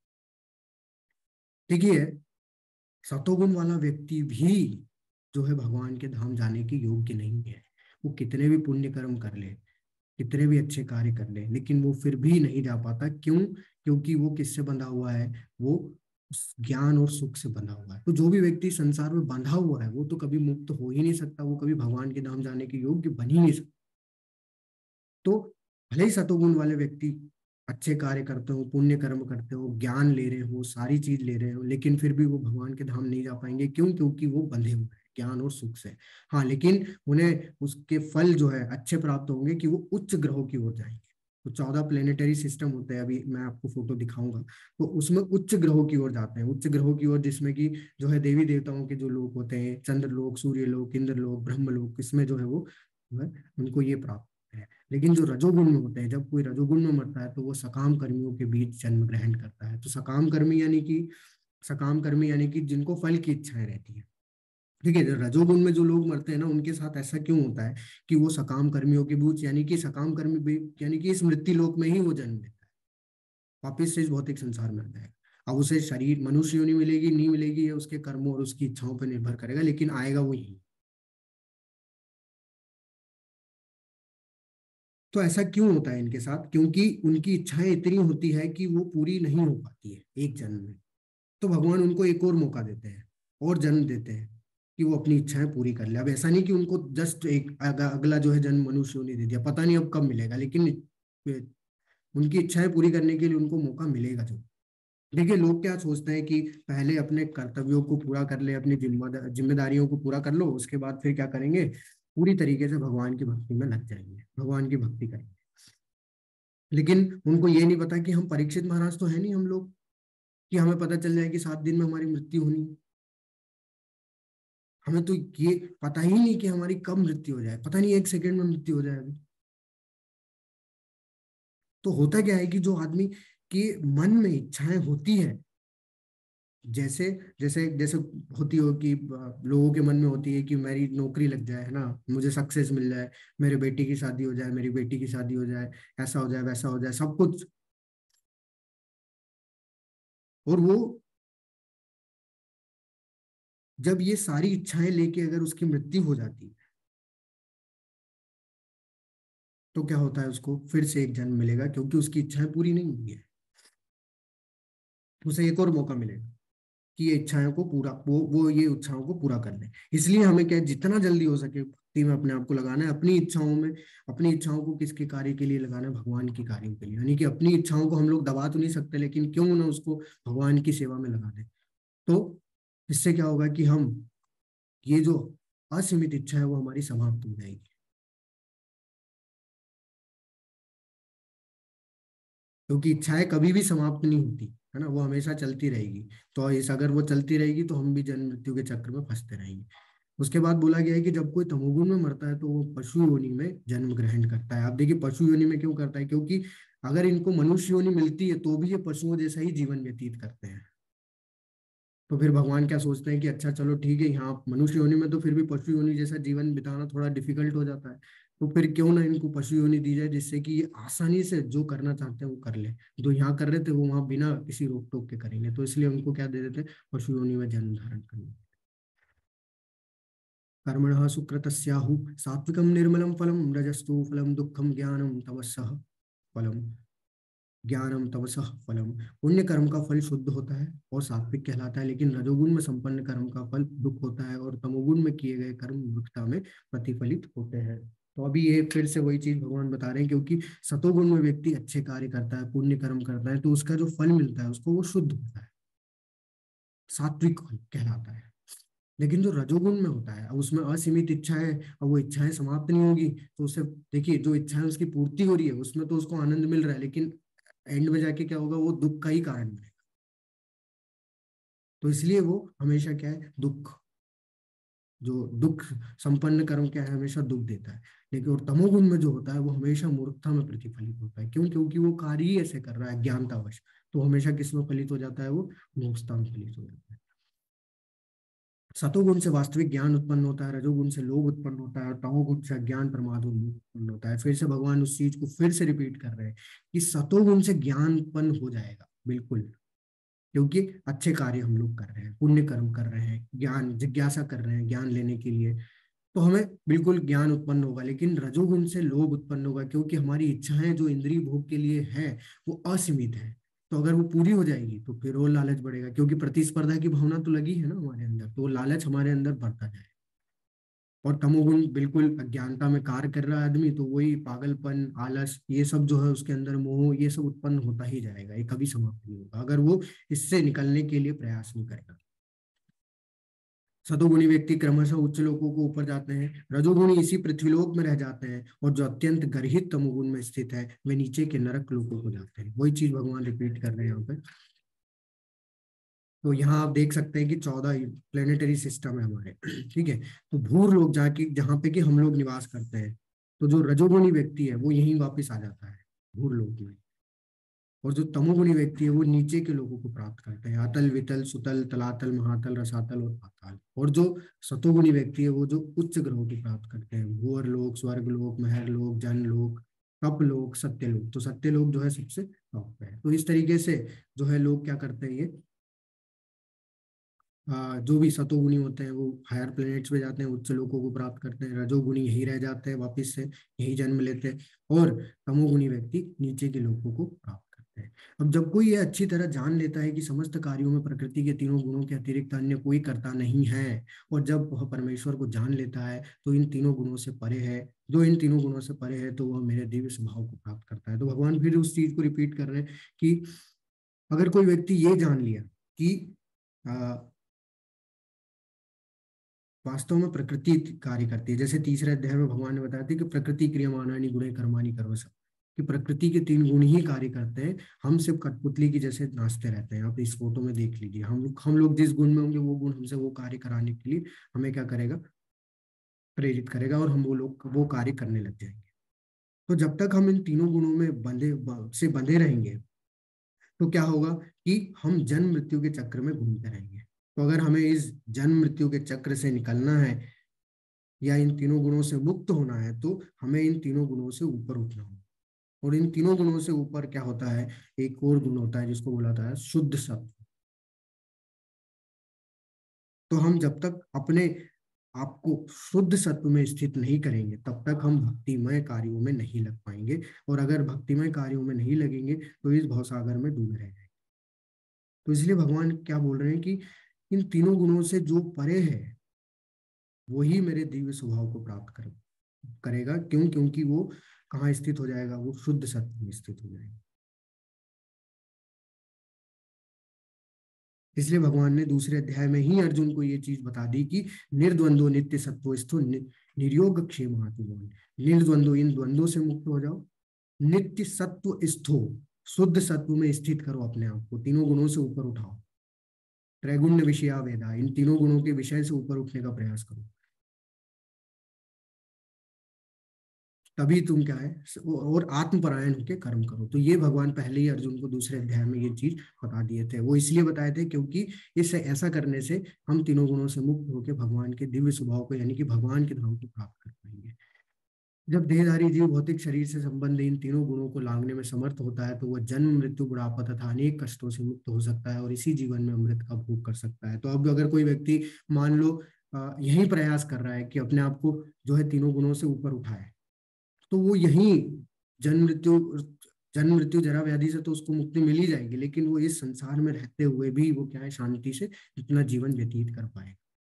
देखिए, सतोगुण वाला व्यक्ति भी जो है भगवान के धाम जाने के योग्य नहीं है। वो कितने भी पुण्य कर्म कर ले, कितने भी अच्छे कार्य कर ले, लेकिन वो फिर भी नहीं जा पाता। क्यों? क्योंकि वो किससे बंधा हुआ है, वो उस ज्ञान और सुख से बंधा हुआ है। तो जो भी व्यक्ति संसार में बंधा हुआ है वो तो कभी मुक्त हो ही नहीं सकता, वो कभी भगवान के धाम जाने के योग्य बन ही नहीं सकता। तो भले ही सतोगुण वाले व्यक्ति अच्छे कार्य करते हो, पुण्य कर्म करते हो, ज्ञान ले रहे हो, सारी चीज ले रहे हो, लेकिन फिर भी वो भगवान के धाम नहीं जा पाएंगे। क्यों? क्योंकि वो बंधे हुए हैं ज्ञान और सुख से। हाँ, लेकिन उन्हें उसके फल जो है अच्छे प्राप्त होंगे कि वो उच्च ग्रहों की ओर जाएंगे। तो 14 प्लेनेटरी सिस्टम होते हैं, अभी मैं आपको फोटो दिखाऊंगा, तो उसमें उच्च ग्रहों की ओर जाते हैं, उच्च ग्रहों की ओर, जिसमें कि जो है देवी देवताओं के जो लोग होते हैं, चंद्र लोक, सूर्य लोक, इंद्र लोक, ब्रह्म लोक, इसमें जो है वो जो है उनको ये प्राप्त है। लेकिन जो रजोगुण में होते हैं, जब कोई रजोगुण में मरता है तो वो सकाम कर्मियों के बीच जन्म ग्रहण करता है। तो सकाम कर्मी यानी कि जिनको फल की इच्छाएं रहती है। ठीक है, रजोगुण में जो लोग मरते हैं ना, उनके साथ ऐसा क्यों होता है कि वो सकाम कर्मियों के बीच, यानी कि सकाम कर्मी यानी कि इस मृत्यु लोक में ही वो जन्म लेता है, वापिस से इस भौतिक संसार में आ जाएगा। अब उसे शरीर मनुष्य योनि मिलेगी नहीं मिलेगी, ये उसके कर्मों और उसकी इच्छाओं पर निर्भर करेगा, लेकिन आएगा वो यही। तो ऐसा क्यों होता है इनके साथ? क्योंकि उनकी इच्छाएं इतनी होती है कि वो पूरी नहीं हो पाती है एक जन्म में। तो भगवान उनको एक और मौका देते हैं और जन्म देते हैं कि वो अपनी इच्छाएं पूरी कर ले। अब ऐसा नहीं कि उनको जस्ट एक अगला जो है जन्म मनुष्य ने दे दिया, पता नहीं अब कब मिलेगा, लेकिन उनकी इच्छाएं पूरी करने के लिए उनको मौका मिलेगा जो। देखिए, लोग क्या सोचते हैं कि पहले अपने कर्तव्यों को पूरा कर ले, अपनी जिम्मेदारियों को पूरा कर लो, उसके बाद फिर क्या करेंगे, पूरी तरीके से भगवान की भक्ति में लग जाएंगे, भगवान की भक्ति करेंगे। लेकिन उनको ये नहीं पता कि हम परीक्षित महाराज तो है नहीं हम लोग, कि हमें पता चल जाए कि 7 दिन में हमारी मृत्यु होनी है। हमें तो ये पता ही नहीं कि हमारी कब मृत्यु हो जाए, पता नहीं 1 सेकंड में मृत्यु हो जाए अभी। तो होता क्या है कि जो आदमी के मन में इच्छाएं होती है, जैसे जैसे जैसे होती हो कि लोगों के मन में होती है कि मेरी नौकरी लग जाए, है ना, मुझे सक्सेस मिल जाए, मेरे बेटी की शादी हो जाए, मेरी बेटी की शादी हो जाए, ऐसा हो जाए, वैसा हो जाए, सब कुछ। और वो जब ये सारी इच्छाएं लेके अगर उसकी मृत्यु हो जाती है, तो क्या होता है, उसको फिर से एक जन्म मिलेगा, क्योंकि उसकी इच्छाएं पूरी नहीं हुई है, उसे एक और मौका मिलेगा कि ये इच्छाओं को पूरा वो ये इच्छाओं को पूरा कर ले। इसलिए हमें क्या है, जितना जल्दी हो सके भक्ति में अपने आप को लगाना है, अपनी इच्छाओं में। अपनी इच्छाओं को किसके कार्य के लिए लगाना है, भगवान के कार्यों के लिए। यानी कि अपनी इच्छाओं को हम लोग दबा तो नहीं सकते, लेकिन क्यों ना उसको भगवान की सेवा में लगा दें। तो इससे क्या होगा कि हम ये जो असीमित इच्छा है वो हमारी समाप्त हो जाएगी। क्योंकि इच्छाएं कभी भी समाप्त नहीं होती है ना, वो हमेशा चलती रहेगी। तो इस अगर वो चलती रहेगी तो हम भी जन्म मृत्यु के चक्र में फंसते रहेंगे। उसके बाद बोला गया है कि जब कोई तमोगुण में मरता है तो वो पशु योनि में जन्म ग्रहण करता है। आप देखिए पशु योनि में क्यों करता है, क्योंकि अगर इनको मनुष्य योनि मिलती है तो भी ये पशुओं जैसा ही जीवन व्यतीत करते हैं। तो फिर भगवान क्या सोचते हैं कि अच्छा चलो ठीक है, यहाँ मनुष्य योनि में तो फिर भी पशु योनि जैसा जीवन बिताना थोड़ा डिफिकल्ट हो जाता है। तो फिर क्यों ना इनको पशु योनि दी जाए, जिससे कि ये आसानी से जो करना चाहते हैं वो कर ले। जो यहाँ कर रहे थे वो वहां बिना किसी रोक टोक के करेंगे, तो इसलिए उनको क्या दे देते हैं, पशु योनि में जन्म धारण करने। कर्मणः सुकृतस्याहु सात्विकं निर्मलं फलं रजस्तु फलं दुःखं ज्ञानं तमसः फलम। ज्ञानम तपसः फलम। पुण्य कर्म का फल शुद्ध होता है और सात्विक कहलाता है, लेकिन रजोगुण में संपन्न कर्म का फल दुख होता है, और तमोगुण में किए गए कर्म मूर्खता में प्रतिफलित होते हैं। तो अभी ये फिर से वही चीज भगवान बता रहे हैं, क्योंकि सतोगुण में व्यक्ति अच्छे कार्य करता है, पुण्य कर्म करता है, तो उसका जो फल मिलता है उसको वो शुद्ध होता है, सात्विक फल कहलाता है। लेकिन जो रजोगुण में होता है, अब उसमें असीमित इच्छा है, अब वो इच्छाएं समाप्त नहीं होगी, तो उसे देखिए जो इच्छाएं उसकी पूर्ति हो रही है उसमें तो उसको आनंद मिल रहा है, लेकिन एंड में जाके क्या होगा, वो दुख का ही कारण बनेगा। तो इसलिए वो हमेशा क्या है, दुख, जो दुख संपन्न कर्म क्या है, हमेशा दुख देता है। लेकिन और तमोगुण में जो होता है वो हमेशा मूर्खता में प्रतिफलित होता है। क्यों? क्योंकि वो कार्य ही ऐसे कर रहा है ज्ञानतावश। तो हमेशा किस में फलित हो जाता है, वो मूर्खता में फलित हो जाता है। सतोगुण से वास्तविक ज्ञान उत्पन्न होता है, रजोगुण से लोभ उत्पन्न होता है, और तमोगुण से अज्ञान प्रमाद उत्पन्न होता है। फिर से भगवान उस चीज को फिर से रिपीट कर रहे हैं कि सतोगुण से ज्ञान उत्पन्न हो जाएगा बिल्कुल, क्योंकि अच्छे कार्य हम लोग कर रहे हैं, पुण्य कर्म कर रहे हैं, ज्ञान जिज्ञासा कर रहे हैं ज्ञान लेने के लिए, तो हमें बिल्कुल ज्ञान उत्पन्न होगा। लेकिन रजोगुण से लोभ उत्पन्न होगा, क्योंकि हमारी इच्छाएं जो इंद्रिय भोग के लिए है वो असीमित है। तो अगर वो पूरी हो जाएगी तो फिर और लालच बढ़ेगा, क्योंकि प्रतिस्पर्धा की भावना तो लगी है ना हमारे अंदर, तो वो लालच हमारे अंदर बढ़ता जाए। और तमोगुण बिल्कुल अज्ञानता में कार्य कर रहा है आदमी, तो वही पागलपन, आलस, ये सब जो है उसके अंदर मोह, ये सब उत्पन्न होता ही जाएगा, ये कभी समाप्त नहीं होगा अगर वो इससे निकलने के लिए प्रयास नहीं करेगा। सतोगुणी व्यक्ति क्रमशः उच्च लोकों को ऊपर जाते हैं, रजोगुणी इसी पृथ्वीलोक में रह जाते हैं, और जो अत्यंत गर्हित तमोगुण में स्थित है वे नीचे के नरक लोकों को जाते हैं। वही चीज भगवान रिपीट कर रहे हैं यहाँ पे। तो यहाँ आप देख सकते हैं कि 14 प्लेनेटरी सिस्टम है हमारे ठीक है। तो भूर लोग जाके जहाँ पे कि हम लोग निवास करते हैं, तो जो रजोगुणी व्यक्ति है वो यहीं वापस आ जाता है भूर लोक में, और जो तमोगुणी व्यक्ति है वो नीचे के लोगों को प्राप्त करते हैं, अतल वितल सुतल तलातल महातल रसातल और पाताल। और जो सतोगुणी व्यक्ति है वो जो उच्च ग्रहों को प्राप्त करते हैं, भूअर लोक, स्वर्ग लोक, महर लोक, जन लोक, तप लोक, सत्य लोक। तो सत्य लोक जो है सबसे टॉप पे है। तो इस तरीके से जो है लोग क्या करते हैं, ये जो भी सतोगुणी होते हैं वो हायर प्लैनेट्स पे जाते हैं, उच्च लोकों को प्राप्त करते हैं, रजोगुणी यही रह जाते हैं, वापिस से यही जन्म लेते हैं, और तमोगुणी व्यक्ति नीचे के लोकों को प्राप्त करते हैं। अब जब कोई ये अच्छी तरह जान लेता है कि समस्त कार्यों में प्रकृति के तीनों गुणों के अतिरिक्त अन्य कोई करता नहीं है, और जब वह परमेश्वर को जान लेता है तो इन तीनों गुणों से परे है, जो इन तीनों गुणों से परे है, तो वह मेरे दिव्य स्वभाव को प्राप्त करता है। तो भगवान फिर उस चीज को रिपीट कर रहे हैं कि अगर कोई व्यक्ति ये जान लिया कि वास्तव में प्रकृति कार्य करती है, जैसे तीसरे अध्याय में भगवान ने बताया था कि प्रकृति क्रियमाणानि गुणे कर्माणि कर्म सब, कि प्रकृति के 3 गुण ही कार्य करते हैं। हम सिर्फ कठपुतली की जैसे नाचते रहते हैं। आप इस फोटो में देख लीजिए, हम लोग जिस गुण में होंगे वो गुण हमसे वो कार्य कराने के लिए हमें क्या करेगा, प्रेरित करेगा, और हम वो लोग वो कार्य करने लग जाएंगे। तो जब तक हम इन तीनों गुणों में से बंधे रहेंगे तो क्या होगा कि हम जन्म मृत्यु के चक्र में घूमते रहेंगे। तो अगर हमें इस जन्म मृत्यु के चक्र से निकलना है या इन तीनों गुणों से मुक्त होना है, तो हमें इन तीनों गुणों से ऊपर उठना होगा। और इन तीनों गुणों से ऊपर क्या होता है, एक और गुण होता है जिसको बोला जाता है शुद्ध सत्व। तो हम जब तक अपने आपको शुद्ध सत्व में स्थित नहीं करेंगे, तब तक हम भक्तिमय कार्यों में नहीं लग पाएंगे। और अगर भक्तिमय कार्यों में नहीं लगेंगे तो इस भवसागर में डूबे रह जाएंगे। तो इसलिए भगवान क्या बोल रहे हैं कि इन तीनों गुणों से जो परे है वही मेरे दिव्य स्वभाव को प्राप्त करेगा। क्यों? क्योंकि वो कहाँ स्थित हो जाएगा? वो शुद्ध सत्व में स्थित हो जाएगा। इसलिए भगवान ने दूसरे अध्याय में ही अर्जुन को ये चीज बता दी कि निर्द्वंद्व नित्य सत्व स्थो निर्योग क्षेम आत्मवान। निर्द्वंद्व, इन द्वंद्वों से मुक्त हो जाओ। नित्य सत्व स्थो, शुद्ध सत्व में स्थित करो अपने आप को, तीनों गुणों से ऊपर उठाओ। त्रैगुण्य विषया वेदा, इन तीनों गुणों के विषय से ऊपर उठने का प्रयास करो। तभी तुम क्या है, और आत्मपरायण होकर कर्म करो। तो ये भगवान पहले ही अर्जुन को दूसरे अध्याय में ये चीज बता दिए थे। वो इसलिए बताए थे क्योंकि इससे ऐसा करने से हम तीनों गुणों से मुक्त होकर भगवान के दिव्य स्वभाव को, यानी कि भगवान के धाम को प्राप्त कर पाएंगे। जब देहधारी जीव भौतिक शरीर से संबंध इन तीनों गुणों को लांघने में समर्थ होता है तो वह जन्म, मृत्यु, बुढ़ापा तथा अनेक कष्टों से मुक्त हो सकता है और इसी जीवन में अमृत का भोग कर सकता है। तो अब अगर कोई व्यक्ति मान लो यही प्रयास कर रहा है कि अपने आप को जो है तीनों गुणों से ऊपर उठाए, तो वो यही जन्म मृत्यु जन्म मृत्यु जरा व्याधि से तो उसको मुक्ति मिल ही जाएगी, लेकिन वो इस संसार में रहते हुए भी वो क्या है, शांति से अपना जीवन व्यतीत कर पाएगा।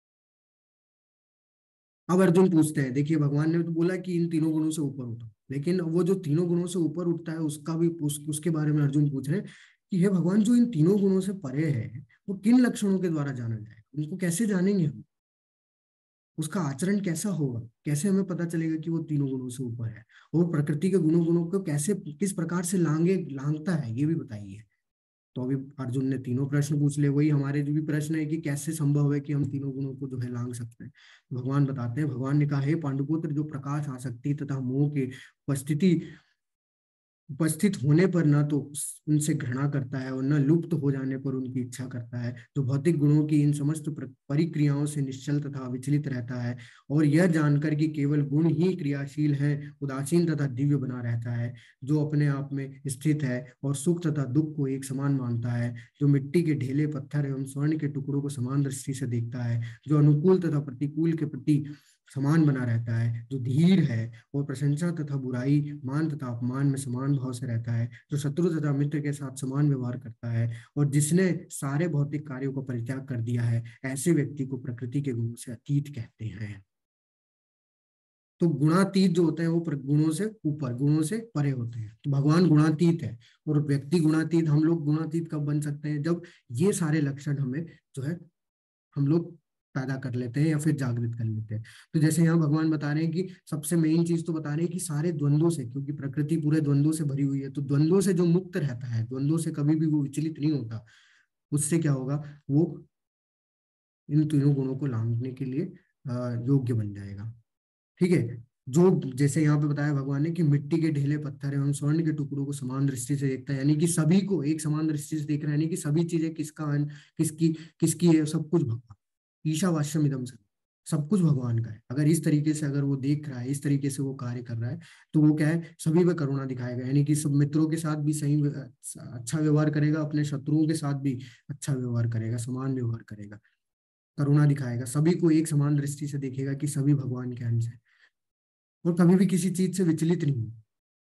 अब अर्जुन पूछते हैं, देखिए भगवान ने तो बोला कि इन तीनों गुणों से ऊपर उठो, लेकिन वो जो तीनों गुणों से ऊपर उठता है उसका भी उसके बारे में अर्जुन पूछ रहे हैं कि हे भगवान, जो इन तीनों गुणों से परे है वो किन लक्षणों के द्वारा जाना जाए, उनको कैसे जानेंगे हम? उसका आचरण कैसा होगा? कैसे हमें पता चलेगा कि वो तीनों गुणों से ऊपर है? और प्रकृति के गुणों गुणों को कैसे, किस प्रकार से लांगता है, ये भी बताइए। तो अभी अर्जुन ने तीनों प्रश्न पूछ ले। वही हमारे जो भी प्रश्न है कि कैसे संभव है कि हम तीनों गुणों को जो है लांग सकते हैं। तो भगवान बताते हैं, भगवान ने कहा, हे पांडुपुत्र, जो प्रकाश, आसक्ति तथा मोह के उपस्थिति उपस्थित होने पर न तो उनसे घृणा करता है और न लुप्त हो जाने पर उनकी इच्छा करता है, जो भौतिक गुणों की इन समस्त परिक्रियाओं से निश्चल तथा विचलित रहता है और यह जानकर कि केवल गुण ही क्रियाशील है, उदासीन तथा दिव्य बना रहता है, जो अपने आप में स्थित है और सुख तथा दुख को एक समान मानता है, जो मिट्टी के ढेले, पत्थर एवं स्वर्ण के टुकड़ों को समान दृष्टि से देखता है, जो अनुकूल तथा प्रतिकूल के प्रति समान बना रहता है, जो धीर है और प्रशंसा तथा बुराई, मान तथा अपमान में समान भाव से रहता है, जो शत्रु तथा मित्र के साथ समान व्यवहार करता है और जिसने सारे भौतिक कार्यों को परित्याग कर दिया है, ऐसे व्यक्ति को प्रकृति के गुणों से अतीत कहते हैं। तो गुणातीत जो होते हैं वो गुणों से ऊपर, गुणों से परे होते हैं। तो भगवान गुणातीत है और व्यक्ति गुणातीत, हम लोग गुणातीत कब बन सकते हैं? जब ये सारे लक्षण हमें जो है हम लोग पैदा कर लेते हैं या फिर जागृत कर लेते हैं। तो जैसे यहाँ भगवान बता रहे हैं कि सबसे मेन चीज तो बता रहे हैं कि सारे द्वंद्वों से, क्योंकि प्रकृति पूरे द्वंद्वों से भरी हुई है, तो द्वंद्वों से जो मुक्त रहता है, द्वंद्वों से कभी भी वो विचलित नहीं होता, उससे क्या होगा, वो इन तीनों गुणों को लांघने के लिए योग्य बन जाएगा। ठीक है। जो जैसे यहाँ पे बताया भगवान ने कि मिट्टी के ढेले, पत्थर एवं स्वर्ण के टुकड़ों को समान दृष्टि से देखता है, यानी कि सभी को एक समान दृष्टि से देख रहा है, यानी कि सभी चीजें किसकी किसकी है, सब कुछ भगवान। ईशावास्यम इदम सर्वम, सब कुछ भगवान का है। अगर इस तरीके से अगर वो देख रहा है, इस तरीके से वो कार्य कर रहा है, तो वो क्या है, सभी पे करुणा दिखाएगा, यानी कि सब मित्रों के साथ भी सही अच्छा व्यवहार करेगा, अपने शत्रुओं के साथ भी अच्छा व्यवहार करेगा, समान व्यवहार करेगा, करुणा दिखाएगा, सभी को एक समान दृष्टि से देखेगा कि सभी भगवान के अंश है और कभी भी किसी चीज से विचलित नहीं है।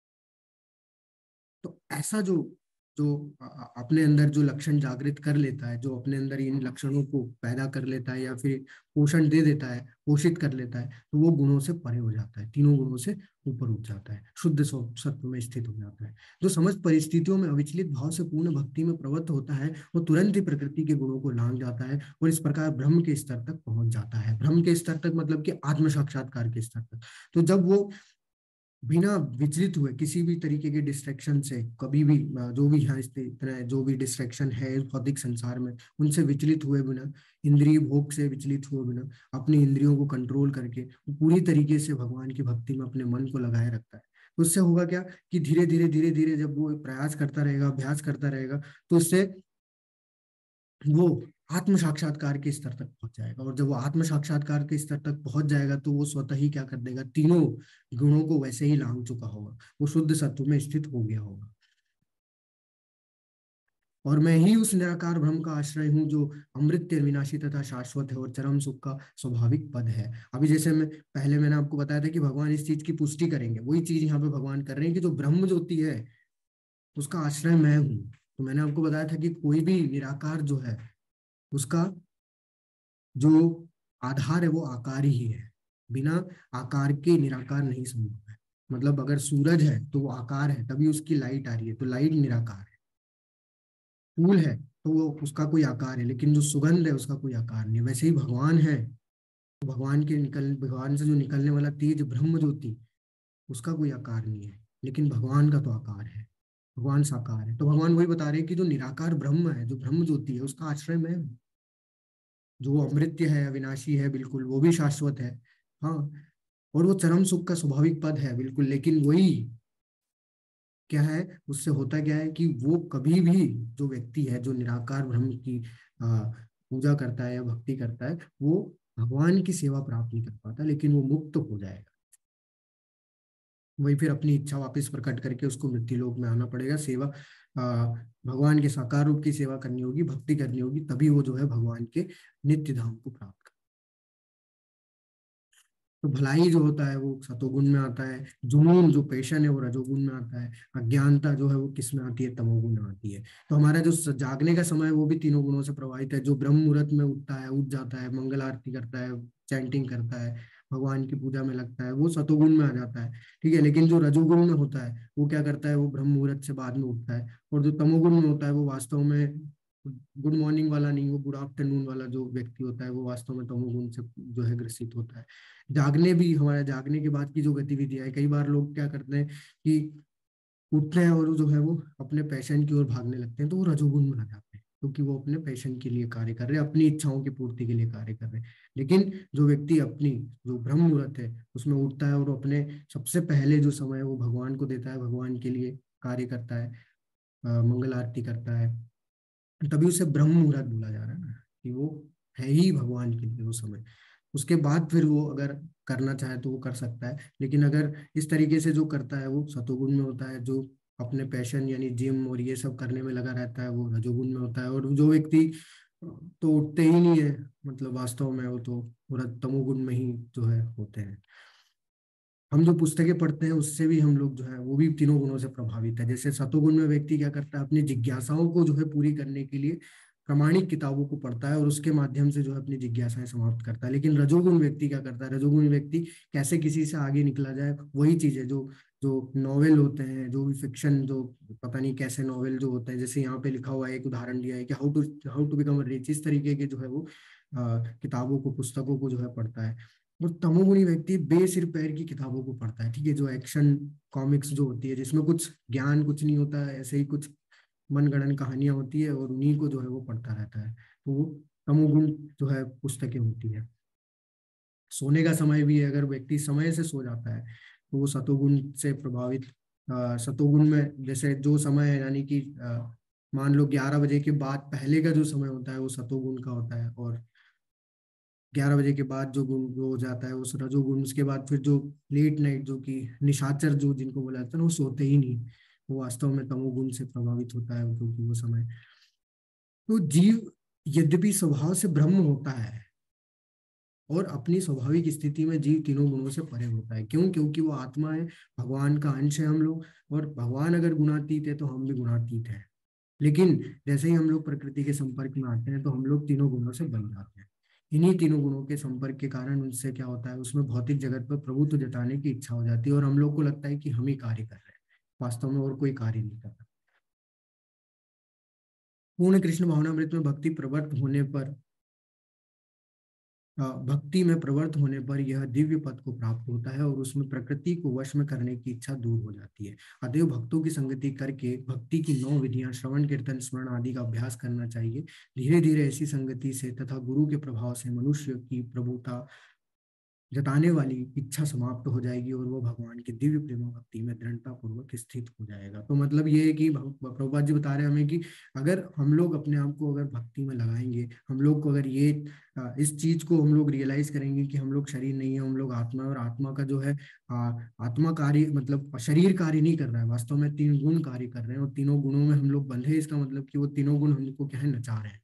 तो ऐसा जो जो अपने अंदर जो लक्षण जागृत कर लेता है, जो अपने अंदर इन लक्षणों को पैदा कर लेता है या फिर पोषण दे देता है, पोषित कर लेता है, तो वो गुणों से परे हो जाता है, तीनों गुणों से ऊपर उठ जाता है, शुद्ध सत्व में स्थित हो जाता है। जो समस्त परिस्थितियों में अविचलित भाव से पूर्ण भक्ति में प्रवृत्त होता है, वो तुरंत ही प्रकृति के गुणों को लांघ जाता है और इस प्रकार ब्रह्म के स्तर तक पहुंच जाता है। ब्रह्म के स्तर तक मतलब कि आत्म साक्षात्कार के स्तर तक। तो जब वो बिना विचलित हुए किसी भी तरीके के डिस्ट्रैक्शन से, कभी भी जो भी यहाँ इतना जो भी डिस्ट्रैक्शन है इस भौतिक संसार में, उनसे विचलित हुए बिना, इंद्रिय भोग से विचलित हुए बिना, अपनी इंद्रियों को कंट्रोल करके वो पूरी तरीके से भगवान की भक्ति में अपने मन को लगाए रखता है। तो उससे होगा क्या कि धीरे धीरे जब वो प्रयास करता रहेगा, अभ्यास करता रहेगा, तो उससे वो आत्म साक्षात्कार के स्तर तक पहुंच जाएगा। और जब वो आत्म साक्षात्कार के स्तर तक पहुंच जाएगा तो वो स्वतः ही क्या कर देगा, तीनों गुणों को वैसे ही लांग चुका होगा, वो शुद्ध सत्व में स्थित हो गया होगा। और मैं ही उस निराकार ब्रह्म का आश्रय हूँ जो अमृत विनाशी तथा शाश्वत है और चरम सुख का स्वाभाविक पद है। अभी जैसे मैंने आपको बताया था कि भगवान इस चीज की पुष्टि करेंगे, वही चीज यहाँ पे भगवान कर रहे हैं कि जो ब्रह्म ज्योति है उसका आश्रय मैं हूँ। तो मैंने आपको बताया था कि कोई भी निराकार जो है उसका जो आधार है वो आकार ही है। बिना आकार के निराकार नहीं संभव है। मतलब अगर सूरज है तो वो आकार है, तभी उसकी लाइट आ रही है, तो लाइट निराकार है। फूल है तो वो उसका कोई आकार है, लेकिन जो सुगंध है उसका कोई आकार नहीं है। वैसे ही भगवान है तो भगवान से जो निकलने वाला तेज ब्रह्म ज्योति, उसका कोई आकार नहीं है, लेकिन भगवान का तो आकार है। भगवान साकार है। तो भगवान वही बता रहे हैं कि जो निराकार ब्रह्म है, जो ब्रह्म ज्योति है, उसका आश्रय मैं हूँ। जो अमृत्य है, अविनाशी है, बिल्कुल वो भी शाश्वत है। हाँ। और वो चरम सुख का स्वाभाविक पद है, बिल्कुल। लेकिन वही क्या है, उससे होता क्या है कि वो कभी भी, जो व्यक्ति है जो निराकार ब्रह्म की पूजा करता है या भक्ति करता है, वो भगवान की सेवा प्राप्त नहीं कर पाता, लेकिन वो मुक्त हो जाएगा। वही फिर अपनी इच्छा वापस प्रकट करके उसको मृत्यु लोक में आना पड़ेगा। सेवा भगवान के साकार रूप की सेवा करनी होगी, भक्ति करनी होगी, तभी वो जो है भगवान के नित्य धाम को प्राप्त। तो भलाई जो होता है वो सतोगुण में आता है, जुनून जो पैशन है वो रजोगुण में आता है, अज्ञानता जो है वो किस में आती है, तमोगुण में आती है। तो हमारा जो जागने का समय है वो भी तीनों गुणों से प्रभावित है। जो ब्रह्म मुहूर्त में उठता है, उठ जाता है, मंगल आरती करता है, चैंटिंग करता है, भगवान की पूजा में लगता है, वो सतोगुण में आ जाता है। ठीक है। लेकिन जो रजोगुण में होता है वो क्या करता है, वो ब्रह्म मुहूर्त से बाद में उठता है। और जो तमोगुण में होता है वो वास्तव में गुड मॉर्निंग वाला नहीं, वो गुड आफ्टरनून वाला जो व्यक्ति होता है वो वास्तव में तमोगुण से जो है ग्रसित होता है। जागने भी, हमारे जागने के बाद की जो गतिविधियां है, कई बार लोग क्या करते हैं कि उठते हैं और जो है वो अपने पैशन की ओर भागने लगते हैं, तो वो रजोगुण में आ जाते हैं, क्योंकि वो अपने पैशन के लिए कार्य कर रहे हैं, अपनी इच्छाओं की पूर्ति के लिए कार्य कर रहे हैं। लेकिन जो व्यक्ति अपनी जो ब्रह्म मुहूर्त है उसमें उठता है और वो अपने सबसे पहले जो समय है वो भगवान को देता है, भगवान के लिए कार्य करता है, मंगल आरती करता है, तभी उसे ब्रह्म मुहूर्त बोला जा रहा है ना, कि वो है ही भगवान के लिए वो समय। उसके बाद फिर वो अगर करना चाहे तो वो कर सकता है। लेकिन अगर इस तरीके से जो करता है वो सतोगुण में होता है। जो अपने पैशन यानी जिम और ये सब करने में लगा रहता है वो रजोगुण में होता है। और जो व्यक्ति तो उठते ही नहीं है, मतलब वास्तव में वो तो पूरा तमोगुण में ही जो है होते हैं। हम जो पुस्तकें पढ़ते हैं उससे भी हम लोग जो है वो भी तीनों गुणों से प्रभावित है। जैसे सतोगुण में व्यक्ति क्या करता है, अपनी जिज्ञासाओं को जो है पूरी करने के लिए प्रामाणिक किताबों को पढ़ता है और उसके माध्यम से जो है अपनी जिज्ञासाएं समाप्त करता है। लेकिन रजोगुण व्यक्ति क्या करता है, रजोगुण व्यक्ति कैसे किसी से आगे निकला जाए, वही चीज है जो जो नॉवेल होते हैं, जो भी फिक्शन, जो पता नहीं कैसे नॉवेल जो होते हैं, जैसे यहाँ पे लिखा हुआ है, एक उदाहरण दिया है कि हाउ टू बिकम रिच, इस तरीके के जो है वो किताबों को, पुस्तकों को जो है पढ़ता है। और तमोगुणी व्यक्ति बेसिर पैर की किताबों को पढ़ता है। ठीक है। जो एक्शन कॉमिक्स जो होती है, जिसमें कुछ ज्ञान कुछ नहीं होता है, ऐसे ही कुछ मनगढ़ंत कहानियां होती है, और उन्हीं को जो है वो पढ़ता रहता है। तो वो तमोगुण जो है पुस्तकें होती है। सोने का समय भी है, अगर व्यक्ति समय से सो जाता है तो वो सतोगुण से प्रभावित, सतोगुण में जैसे जो समय है, यानी कि मान लो 11 बजे के बाद पहले का जो समय होता है वो सतोगुण का होता है। और 11 बजे के बाद जो गुण वो हो जाता है उस रजोगुण, उसके बाद फिर जो लेट नाइट जो कि निशाचर जो जिनको बोला जाता है ना, वो सोते ही नहीं, वो वास्तव में तमोगुण से प्रभावित होता है, क्योंकि वो समय। तो जीव यद्यपि स्वभाव से ब्रह्म होता है और अपनी स्वाभाविक स्थिति में जीव तीनों गुणों से परे होता है। क्यों? क्योंकि वो आत्मा है, भगवान का अंश है हम लोग। और भगवान अगर गुणातीत है तो हम भी गुणातीत है। लेकिन जैसे ही हम लोग प्रकृति के संपर्क में आते हैं तो हम लोग तीनों गुणों से बन जाते हैं। इन्हीं तीनों गुणों के संपर्क के कारण उनसे क्या होता है, उसमें भौतिक जगत पर प्रभुत्व जताने की इच्छा हो जाती है, और हम लोग को लगता है कि हम ही कार्य कर रहे हैं, वास्तव में और कोई कार्य नहीं कर रहा। पूर्ण कृष्ण भावनामृत में भक्ति में प्रवृत्त होने पर यह दिव्य पद को प्राप्त होता है और उसमें प्रकृति को वश में करने की इच्छा दूर हो जाती है। अतएव भक्तों की संगति करके भक्ति की 9 विधियां, श्रवण कीर्तन स्मरण आदि का अभ्यास करना चाहिए। धीरे धीरे ऐसी संगति से तथा गुरु के प्रभाव से मनुष्य की प्रभुता जताने वाली इच्छा समाप्त हो जाएगी और वो भगवान के दिव्य प्रेम भक्ति में दृढ़ता पूर्वक स्थित हो जाएगा। तो मतलब ये है कि प्रभुपाद जी बता रहे हैं हमें कि अगर हम लोग अपने आप को अगर भक्ति में लगाएंगे, हम लोग को अगर ये इस चीज को हम लोग रियलाइज करेंगे कि हम लोग शरीर नहीं है, हम लोग आत्मा है, और आत्मा का जो है आत्मा कार्य मतलब शरीर कार्य नहीं कर रहा है, वास्तव में तीन गुण कार्य कर रहे हैं, और तीनों गुणों में हम लोग बंधे, इसका मतलब कि वो तीनों गुण हमको क्या है, नचा रहे हैं।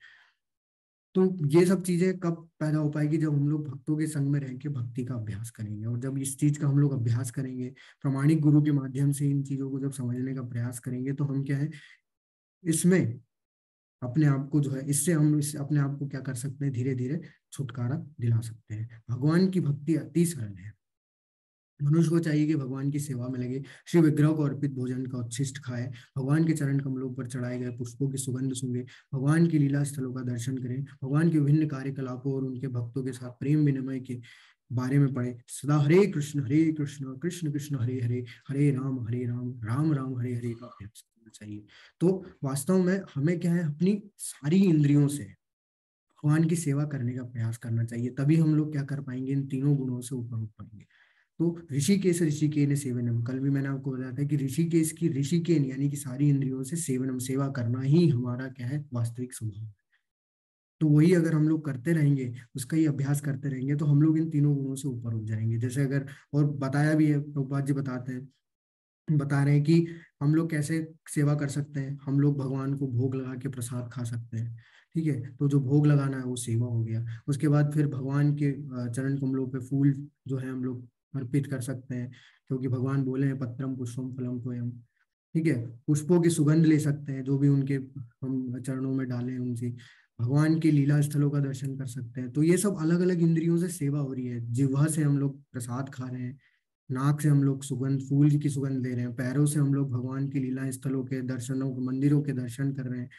तो ये सब चीजें कब पैदा हो पाएगी, जब हम लोग भक्तों के संग में रह के भक्ति का अभ्यास करेंगे, और जब इस चीज का हम लोग अभ्यास करेंगे, प्रामाणिक गुरु के माध्यम से इन चीजों को जब समझने का प्रयास करेंगे, तो हम क्या है, इसमें अपने आप को जो है, इससे हम अपने आप को क्या कर सकते हैं, धीरे धीरे छुटकारा दिला सकते हैं। भगवान की भक्ति अति सरल है। मनुष्य को चाहिए कि भगवान की सेवा में लगे, श्री विग्रह को अर्पित भोजन का उच्छिष्ट खाए, भगवान के चरण कमलों पर चढ़ाए गए पुष्पों की सुगंध सूंघे, भगवान की लीला स्थलों का दर्शन करें, भगवान के विभिन्न कार्यकलापों और उनके भक्तों के साथ प्रेम विनिमय के बारे में पढ़े, सदा हरे कृष्ण कृष्ण कृष्ण हरे हरे, हरे राम राम राम हरे हरे का अभ्यास करना चाहिए। तो वास्तव में हमें क्या है, अपनी सारी इंद्रियों से भगवान की सेवा करने का प्रयास करना चाहिए, तभी हम लोग क्या कर पाएंगे, इन तीनों गुणों से ऊपर उठ पाएंगे। तो ऋषिकेन सेवनम, कल भी मैंने आपको बताया था कि ऋषिकेन यानी कि सारी इंद्रियों से सेवनम, सेवा करना ही हमारा क्या है, वास्तविक स्वभाव है। तो वही अगर हम लोग करते रहेंगे, उसका ही अभ्यास करते रहेंगे, तो हम लोग इन तीनों गुणों से ऊपर उठ जाएंगे। जैसे अगर, और बताया भी है, प्रभुपाद जी बताते हैं, बता रहे हैं कि हम लोग कैसे सेवा कर सकते हैं। हम लोग भगवान को भोग लगा के प्रसाद खा सकते हैं, ठीक है, तो जो भोग लगाना है वो सेवा हो गया। उसके बाद फिर भगवान के चरण कमलों पे फूल जो है हम लोग अर्पित कर सकते हैं, क्योंकि भगवान बोले हैं पत्रम पुष्पम फलम तोयम, ठीक है। पुष्पों की सुगंध ले सकते हैं, जो भी उनके हम चरणों में डालें उनसे। भगवान के लीला स्थलों का दर्शन कर सकते हैं। तो ये सब अलग अलग इंद्रियों से सेवा हो रही है। जिह्वा से हम लोग प्रसाद खा रहे हैं, नाक से हम लोग सुगंध, फूल की सुगंध ले रहे हैं, पैरों से हम लोग भगवान की लीला स्थलों के दर्शनों, मंदिरों के दर्शन कर रहे हैं,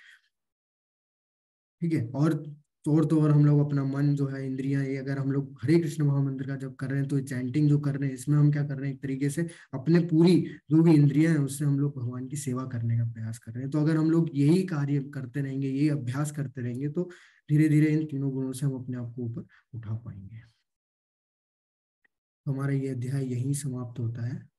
ठीक है। और हम लोग अपना मन जो है, इंद्रियां, ये अगर हम लोग हरे कृष्ण महामंत्र का जब कर रहे हैं, तो चैंटिंग जो कर रहे हैं, इसमें हम क्या कर रहे हैं, एक तरीके से अपने पूरी जो भी इंद्रियां हैं उससे हम लोग भगवान की सेवा करने का प्रयास कर रहे हैं। तो अगर हम लोग यही कार्य करते रहेंगे, यही अभ्यास करते रहेंगे, तो धीरे धीरे इन तीनों गुणों से हम अपने आप को ऊपर उठा पाएंगे। तो हमारा ये अध्याय यहीं समाप्त होता है।